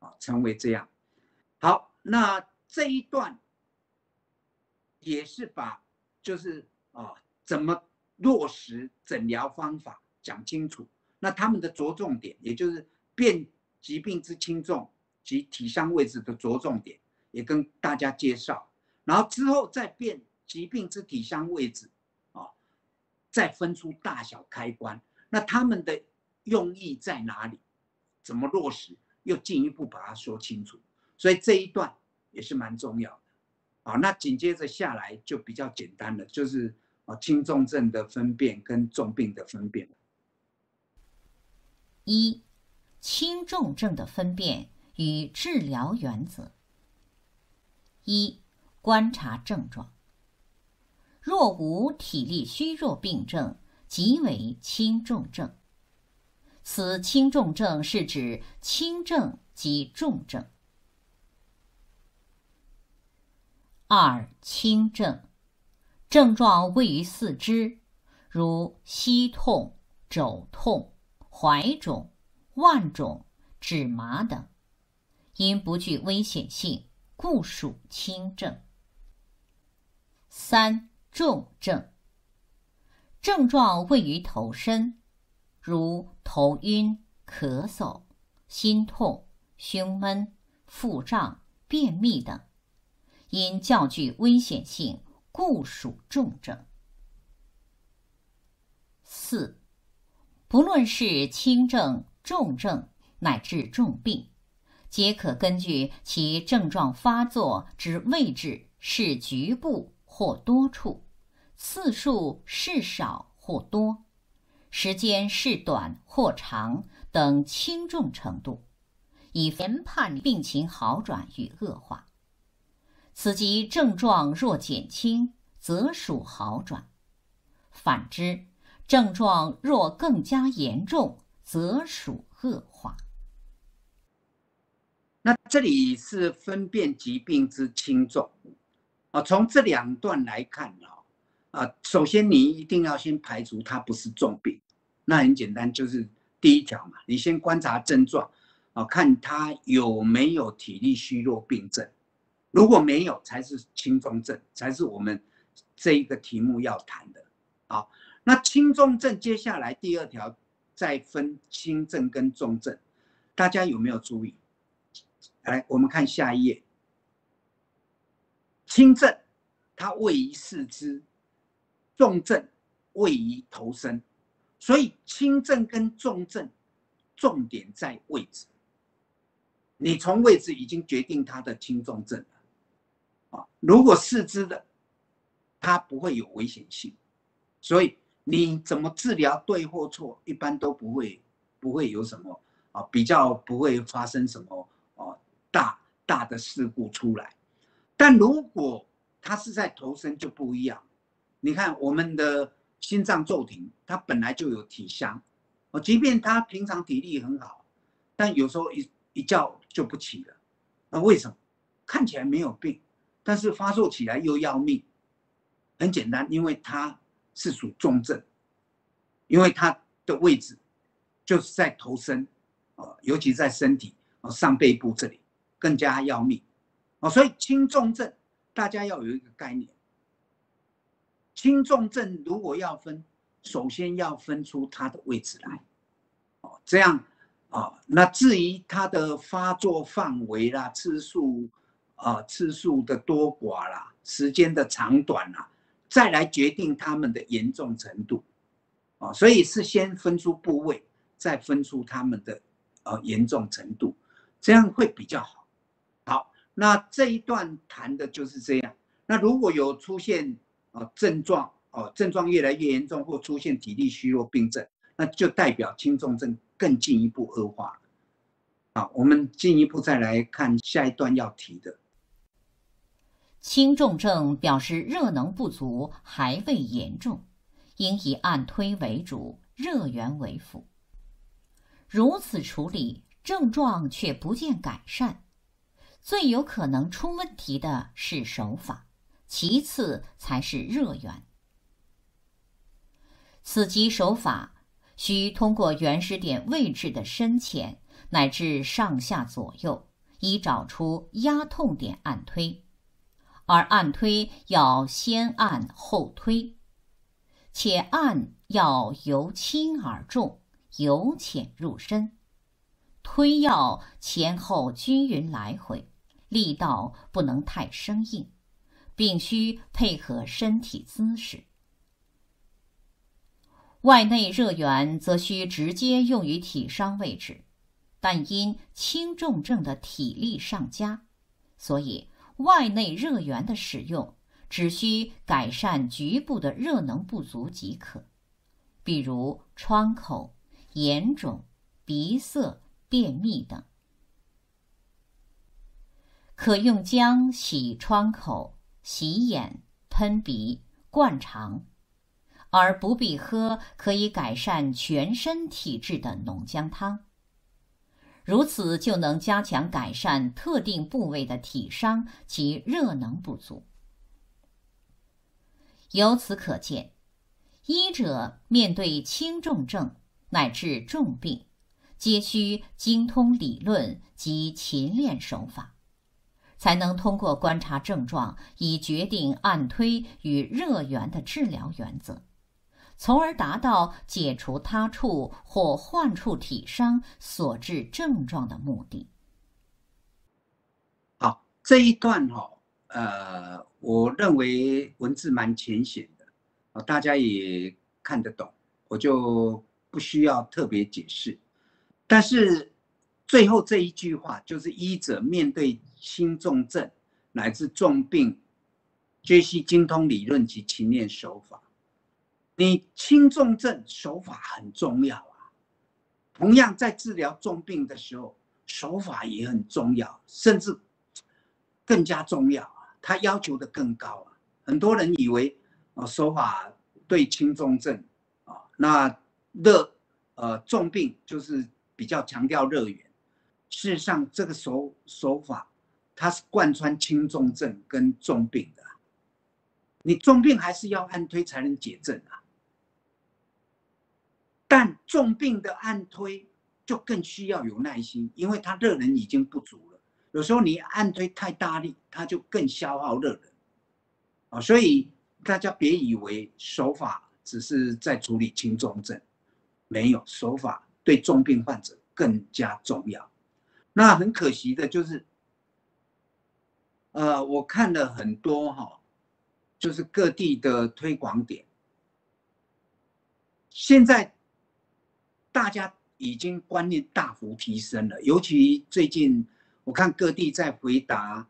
[SPEAKER 2] 称为这样。好，那这一段也是把就是怎么落实诊疗方法讲清楚。那他们的着重点，也就是辨疾病之轻重及体伤位置的着重点，也跟大家介绍。然后之后再辨疾病之体伤位置，再分出大小开关。那他们的用意在哪里？怎么落实？又进一步把它说清楚。所以这一段也是蛮重要的。那紧接着下来就比较简单了，就是轻重症的分辨跟重病的分辨。
[SPEAKER 3] 一、轻重症的分辨与治疗原则。一、观察症状。若无体力虚弱病症，即为轻重症。此轻重症是指轻症及重症。二、轻症，症状位于四肢，如膝痛、肘痛、踝肿、腕肿、指麻等，因不具危险性，故属轻症。三、重症，症状位于头身，如头晕、咳嗽、心痛、胸闷、腹胀、便秘等，因较具危险性，故属重症。四、不论是轻症、重症乃至重病，皆可根据其症状发作之位置是局部或多处，次数是少或多，时间是短或长等轻重程度，以研判病情好转与恶化。此即症状若减轻，则属好转；反之，症状若更加严重，则属恶化。
[SPEAKER 2] 那这里是分辨疾病之轻重。从这两段来看，首先你一定要先排除它不是重病。那很简单，就是第一条嘛，你先观察症状，看他有没有体力虚弱病症。如果没有，才是轻重症，才是我们这一个题目要谈的。好，那轻重症接下来第二条再分轻症跟重症，大家有没有注意？来，我们看下一页。轻症它位于四肢，重症位于头身，所以轻症跟重症重点在位置。你从位置已经决定它的轻重症了。如果四肢的，它不会有危险性，所以你怎么治疗对或错，一般都不会有什么比较不会发生什么大的事故出来。但如果它是在头身就不一样。你看我们的心脏骤停，它本来就有体伤，即便他平常体力很好，但有时候一觉就不起了。为什么？看起来没有病，但是发作起来又要命。很简单，因为它是属重症，因为它的位置就是在头身，尤其在身体上背部这里更加要命。所以轻重症大家要有一个概念。轻重症如果要分，首先要分出它的位置来，这样那至于它的发作范围啦、次数的多寡啦、时间的长短啦，再来决定它们的严重程度。所以是先分出部位，再分出它们的严重程度，这样会比较好。好，那这一段谈的就是这样。那如果有出现症状越来越严重，或出现体力虚弱病症，那就代表轻重症更进一步恶化。好，我们进一步再来看下一段要提的。
[SPEAKER 3] 轻重症表示热能不足，还未严重，应以按推为主，热源为辅。如此处理，症状却不见改善，最有可能出问题的是手法，其次才是热源。此即手法需通过原始点位置的深浅乃至上下左右， 以找出压痛点按推，而按推要先按后推，且按要由轻而重，由浅入深，推要前后均匀来回，力道不能太生硬，并需配合身体姿势。外内热源则需直接用于体伤位置，但因轻重症的体力上佳，所以外内热源的使用只需改善局部的热能不足即可，比如创口、眼肿、鼻塞、便秘等。可用姜洗创口、洗眼、喷鼻、灌肠，而不必喝可以改善全身体质的浓姜汤。如此就能加强改善特定部位的体伤及热能不足。由此可见，医者面对轻重症乃至重病，皆需精通理论及勤练手法，才能通过观察症状以决定按推与热源的治疗原则，从而达到解除他处或患处体伤所致症状的目的。
[SPEAKER 2] 好，这一段我认为文字蛮浅显的，大家也看得懂，我就不需要特别解释。但是最后这一句话，就是医者面对轻重症乃至重病，皆需精通理论及勤练手法。你轻重症手法很重要啊，同样在治疗重病的时候，手法也很重要，甚至更加重要啊，它要求的更高啊。很多人以为手法对轻重症那重病就是比较强调热源，事实上这个手法它是贯穿轻重症跟重病的，你重病还是要按推才能解症啊。但重病的按推就更需要有耐心，因为它热能已经不足了。有时候你按推太大力，它就更消耗热能所以大家别以为手法只是在处理轻重症，没有，手法对重病患者更加重要。那很可惜的就是，我看了很多就是各地的推广点，现在大家已经观念大幅提升了，尤其最近我看各地在回答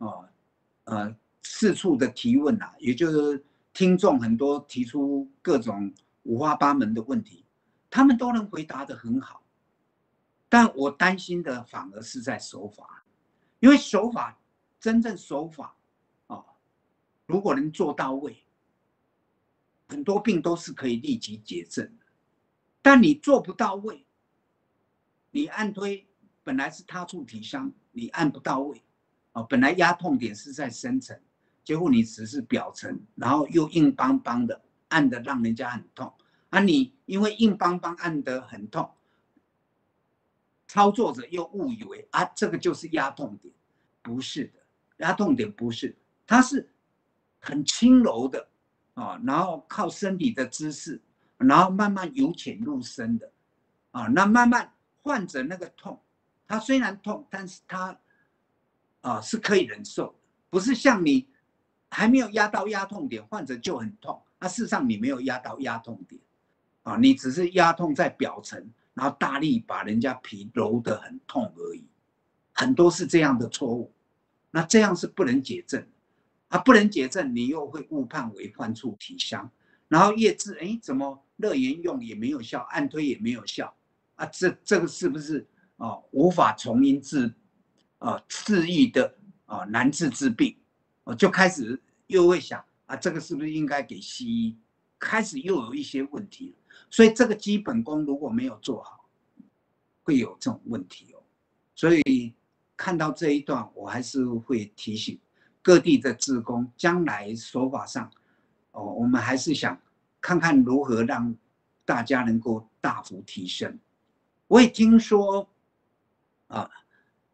[SPEAKER 2] 四处的提问也就是听众很多提出各种五花八门的问题，他们都能回答得很好。但我担心的反而是在手法，因为真正手法如果能做到位，很多病都是可以立即解症的。但你做不到位，你按推本来是他处体伤，你按不到位本来压痛点是在深层，结果你只是表层，然后又硬邦邦的按的让人家很痛你因为硬邦邦按得很痛，操作者又误以为这个就是压痛点，不是的，压痛点不是，它是很轻柔的然后靠身体的姿势，然后慢慢由浅入深的那慢慢患者那个痛，他虽然痛，但是他是可以忍受的，不是像你还没有压到压痛点，患者就很痛，事实上你没有压到压痛点你只是压痛在表层，然后大力把人家皮揉得很痛而已，很多是这样的错误，那这样是不能解症不能解症，你又会误判为患处体伤，然后越治怎么热源用也没有效，按推也没有效这个是不是无法从因治愈的难治之病就开始又会想这个是不是应该给西医，开始又有一些问题了。所以这个基本功如果没有做好，会有这种问题所以看到这一段，我还是会提醒各地的志工，将来手法上我们还是想看看如何让大家能够大幅提升。我也听说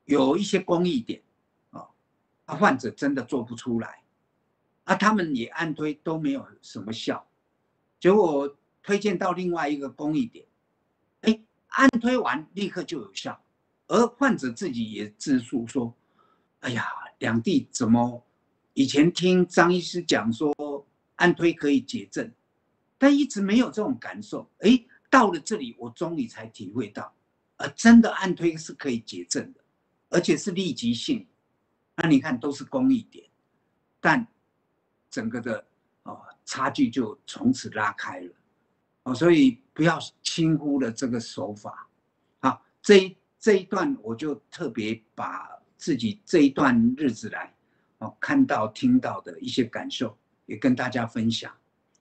[SPEAKER 2] 有一些公益点患者真的做不出来他们也按推都没有什么效，结果推荐到另外一个公益点，按推完立刻就有效，而患者自己也自述说，哎呀，两地怎么以前听张医师讲说按推可以解症，但一直没有这种感受，到了这里我终于才体会到，真的按推是可以解症的，而且是立即性。那你看都是公益点，但整个的差距就从此拉开了所以不要轻忽了这个手法。好，这一段我就特别把自己这一段日子来看到听到的一些感受也跟大家分享。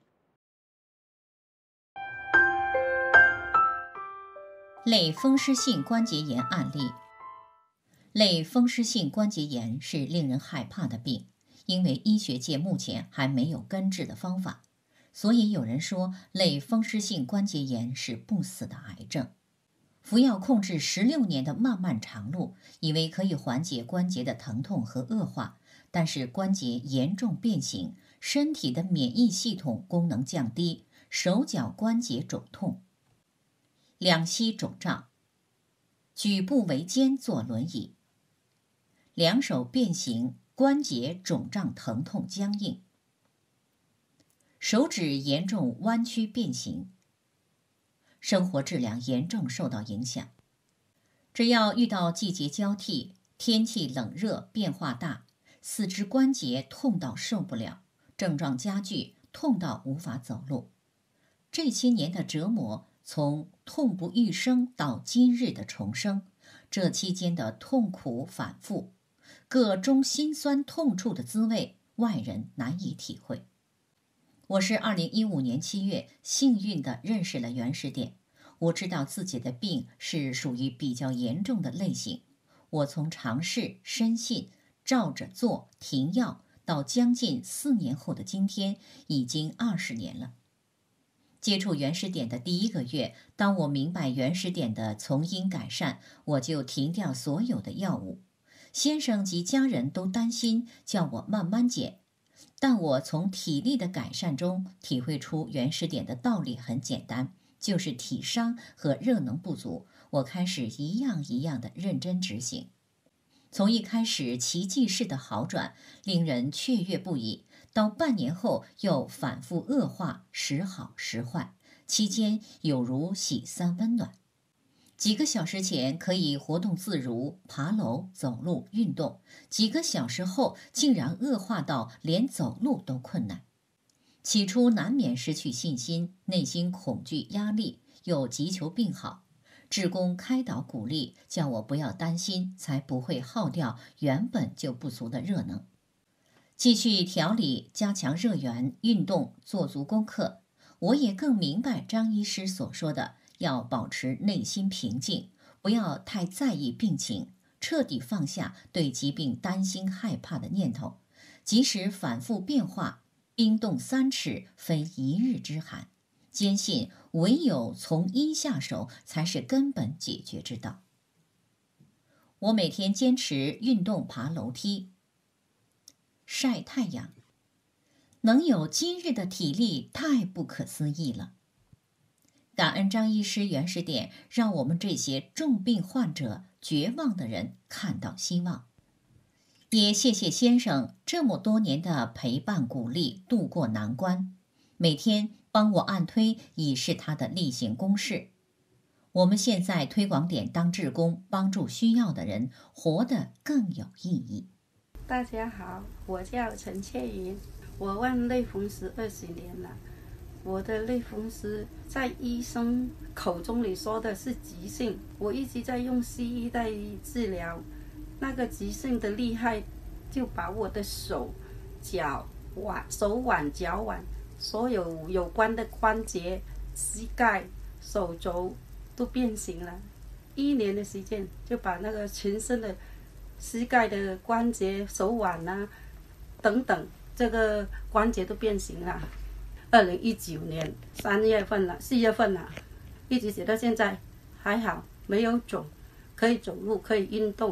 [SPEAKER 3] 类风湿性关节炎案例。类风湿性关节炎是令人害怕的病，因为医学界目前还没有根治的方法，所以有人说类风湿性关节炎是不死的癌症。服药控制16年的漫漫长路，以为可以缓解关节的疼痛和恶化，但是关节严重变形，身体的免疫系统功能降低，手脚关节肿痛，两膝肿胀，举步维艰坐轮椅，两手变形，关节肿胀疼痛僵硬，手指严重弯曲变形，生活质量严重受到影响。只要遇到季节交替，天气冷热变化大，四肢关节痛到受不了，症状加剧，痛到无法走路。这些年的折磨，从痛不欲生到今日的重生，这期间的痛苦反复，各中心酸痛处的滋味，外人难以体会。我是2015年7月幸运地认识了原始点，我知道自己的病是属于比较严重的类型。我从尝试、深信、照着做、停药，到将近4年后的今天，已经20年了。接触原始点的第1个月，当我明白原始点的从因改善，我就停掉所有的药物。先生及家人都担心，叫我慢慢减。但我从体力的改善中体会出原始点的道理很简单，就是体伤和热能不足。我开始一样一样的认真执行。从一开始奇迹式的好转，令人雀跃不已，到半年后又反复恶化，时好时坏，期间有如洗三温暖。几个小时前可以活动自如，爬楼、走路、运动，几个小时后竟然恶化到连走路都困难。起初难免失去信心，内心恐惧压力，又急求病好。志工开导鼓励，叫我不要担心，才不会耗掉原本就不足的热能。继续调理，加强热源，运动，做足功课。我也更明白张医师所说的，要保持内心平静，不要太在意病情，彻底放下对疾病担心害怕的念头。即使反复变化，冰冻3尺非一日之寒，坚信唯有从因下手才是根本解决之道。我每天坚持运动，爬楼梯，晒太阳，能有今日的体力太不可思议了。感恩张医师原始点，让我们这些重病患者、绝望的人看到希望。也谢谢先生这么多年的陪伴鼓励，度过难关。每天帮我按推已是他的例行公事。我们现在推广点当志工，帮助需要的人，活得更有意义。
[SPEAKER 4] 大家好，我叫陈倩云，我患类风湿20年了。我的类风湿在医生口中里说的是急性，我一直在用西医在治疗。那个急性的厉害，就把我的手、脚腕、手腕、脚腕，所有有关的关节、膝盖、手肘都变形了。1年的时间，就把那个全身的膝盖的关节、手腕啊等等，这个关节都变形了。2019年3月份了、4月份了，一直写到现在，还好没有肿，可以走路，可以运动，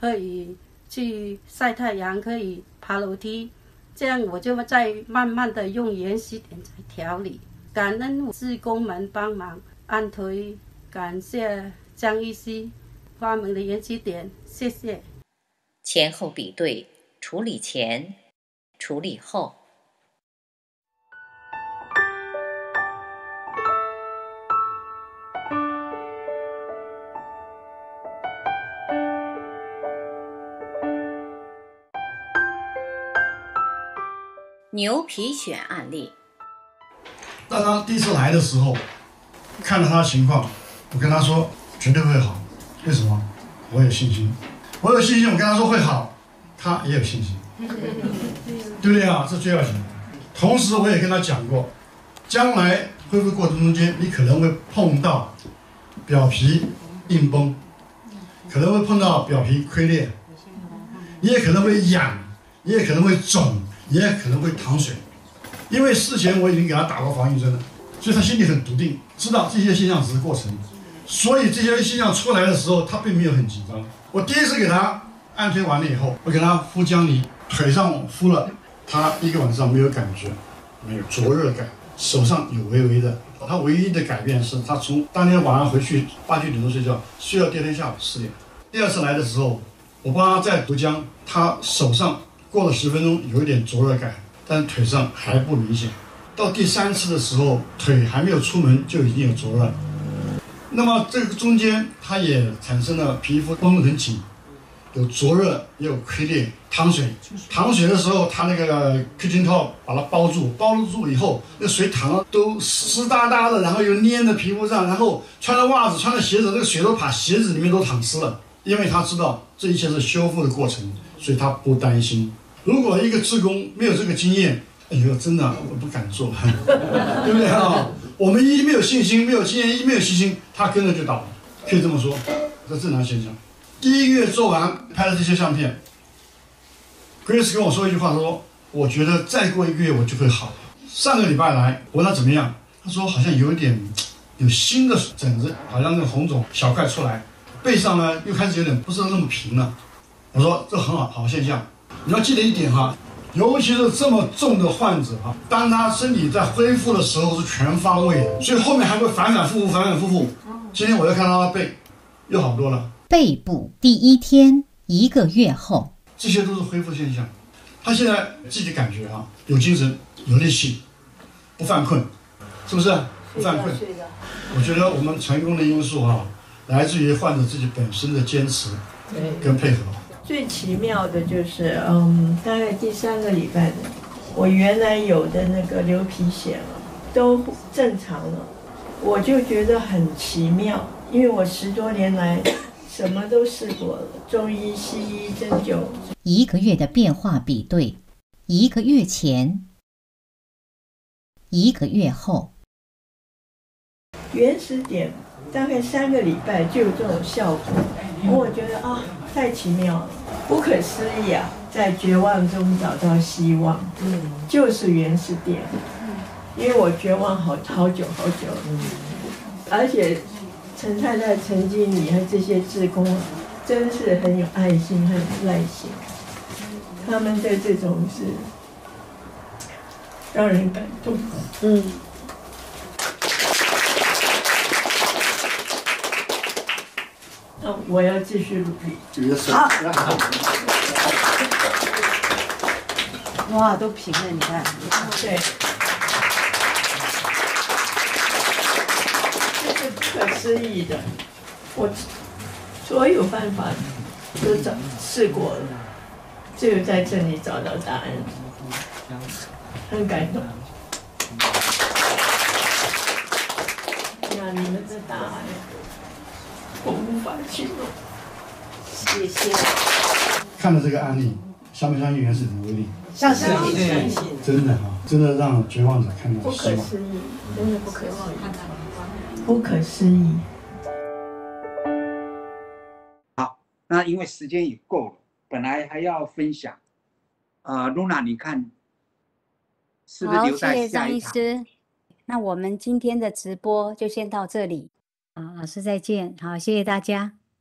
[SPEAKER 4] 可以去晒太阳，可以爬楼梯，这样我就再慢慢的用原始点在调理。感恩志工们帮忙安推，感谢江医师发明的原始点，谢谢。
[SPEAKER 3] 前后比对，处理前，处理后。牛皮癣案例。
[SPEAKER 5] 当他第一次来的时候，看了他的情况，我跟他说绝对会好。为什么？我有信心，我有信心。我跟他说会好，他也有信心，对不对啊？这最要紧。同时，我也跟他讲过，将来恢复过程中间，你可能会碰到表皮硬崩，可能会碰到表皮溃裂，你也可能会痒，你也可能会肿，也可能会淌水。因为事前我已经给他打过防疫针了，所以他心里很笃定，知道这些现象只是过程，所以这些现象出来的时候，他并没有很紧张。我第一次给他按推完了以后，我给他敷姜泥，腿上敷了，他一个晚上没有感觉，没有灼热感，手上有微微的。他唯一的改变是他从当天晚上回去8、9点钟睡觉，睡到第二天下午4点。第二次来的时候，我帮他再涂姜，他手上过了10分钟有一点灼热感，但腿上还不明显。到第3次的时候，腿还没有出门就已经有灼热。那么这个中间，它也产生了皮肤绷得很紧，有灼热，也有溃裂、淌水。淌水的时候，它那个 kitchen towel 把它包住以后，那水淌了都湿哒哒的，然后又粘在皮肤上，然后穿了袜子、穿了鞋子，那个水都把鞋子里面都淌湿了。因为他知道这一切是修复的过程，所以他不担心。如果一个志工没有这个经验，哎呦，真的我不敢做，对不对啊？我们一没有信心，没有经验，一没有信心，他跟着就倒了，可以这么说，这正常现象。第1个月做完拍了这些相片 ，Grace 跟我说一句话，说我觉得再过1个月我就会好。上个礼拜来，我问他怎么样，他说好像有新的疹子，好像那个红肿小块出来，背上呢又开始有点不是那么平了。我说这很好现象。你要记得一点哈，尤其是这么重的患者哈，当他身体在恢复的时候是全方位的，所以后面还会反反复复。今天我又看到他的背又好多了。
[SPEAKER 3] 背部第1天1个月后，
[SPEAKER 5] 这些都是恢复现象。他现在自己感觉啊，有精神，有力气，不犯困，是不是？不犯困。我觉得我们成功的因素啊，来自于患者自己本身的坚持跟配合。
[SPEAKER 6] 最奇妙的就是，大概第3个礼拜的，我原来有的那个牛皮癣都正常了，我就觉得很奇妙，因为我10多年来什么都试过了，中医、西医、针灸。
[SPEAKER 3] 1个月的变化比对，1个月前，1个月后。
[SPEAKER 6] 原始点大概3个礼拜就有这种效果，我觉得太奇妙了，不可思议啊！在绝望中找到希望，就是原始点。因为我绝望好久，而且陈太太、陈经理和这些志工啊，真是很有爱心、很有耐心，他们的这种是让人感动。那我要继续努力。
[SPEAKER 5] 好。
[SPEAKER 1] 哇，都平了，你看。
[SPEAKER 6] 对。这是不可思议的，我所有办法都试过了，只有在这里找到答案，很感动。那你们的答案，我无法形容。谢谢。
[SPEAKER 5] 看了这个案例，相不相信原始点的威力？
[SPEAKER 1] 相信，
[SPEAKER 5] 真的真的让绝望者看到
[SPEAKER 6] 不
[SPEAKER 5] 希望。
[SPEAKER 6] 可思议，真的不可思议，不可思议。
[SPEAKER 2] 好，那因为时间也够了，本来还要分享，Luna， 你看是不是留在下一堂？
[SPEAKER 1] 好，谢谢张医师。那我们今天的直播就先到这里。好，老师再见。好，谢谢大家。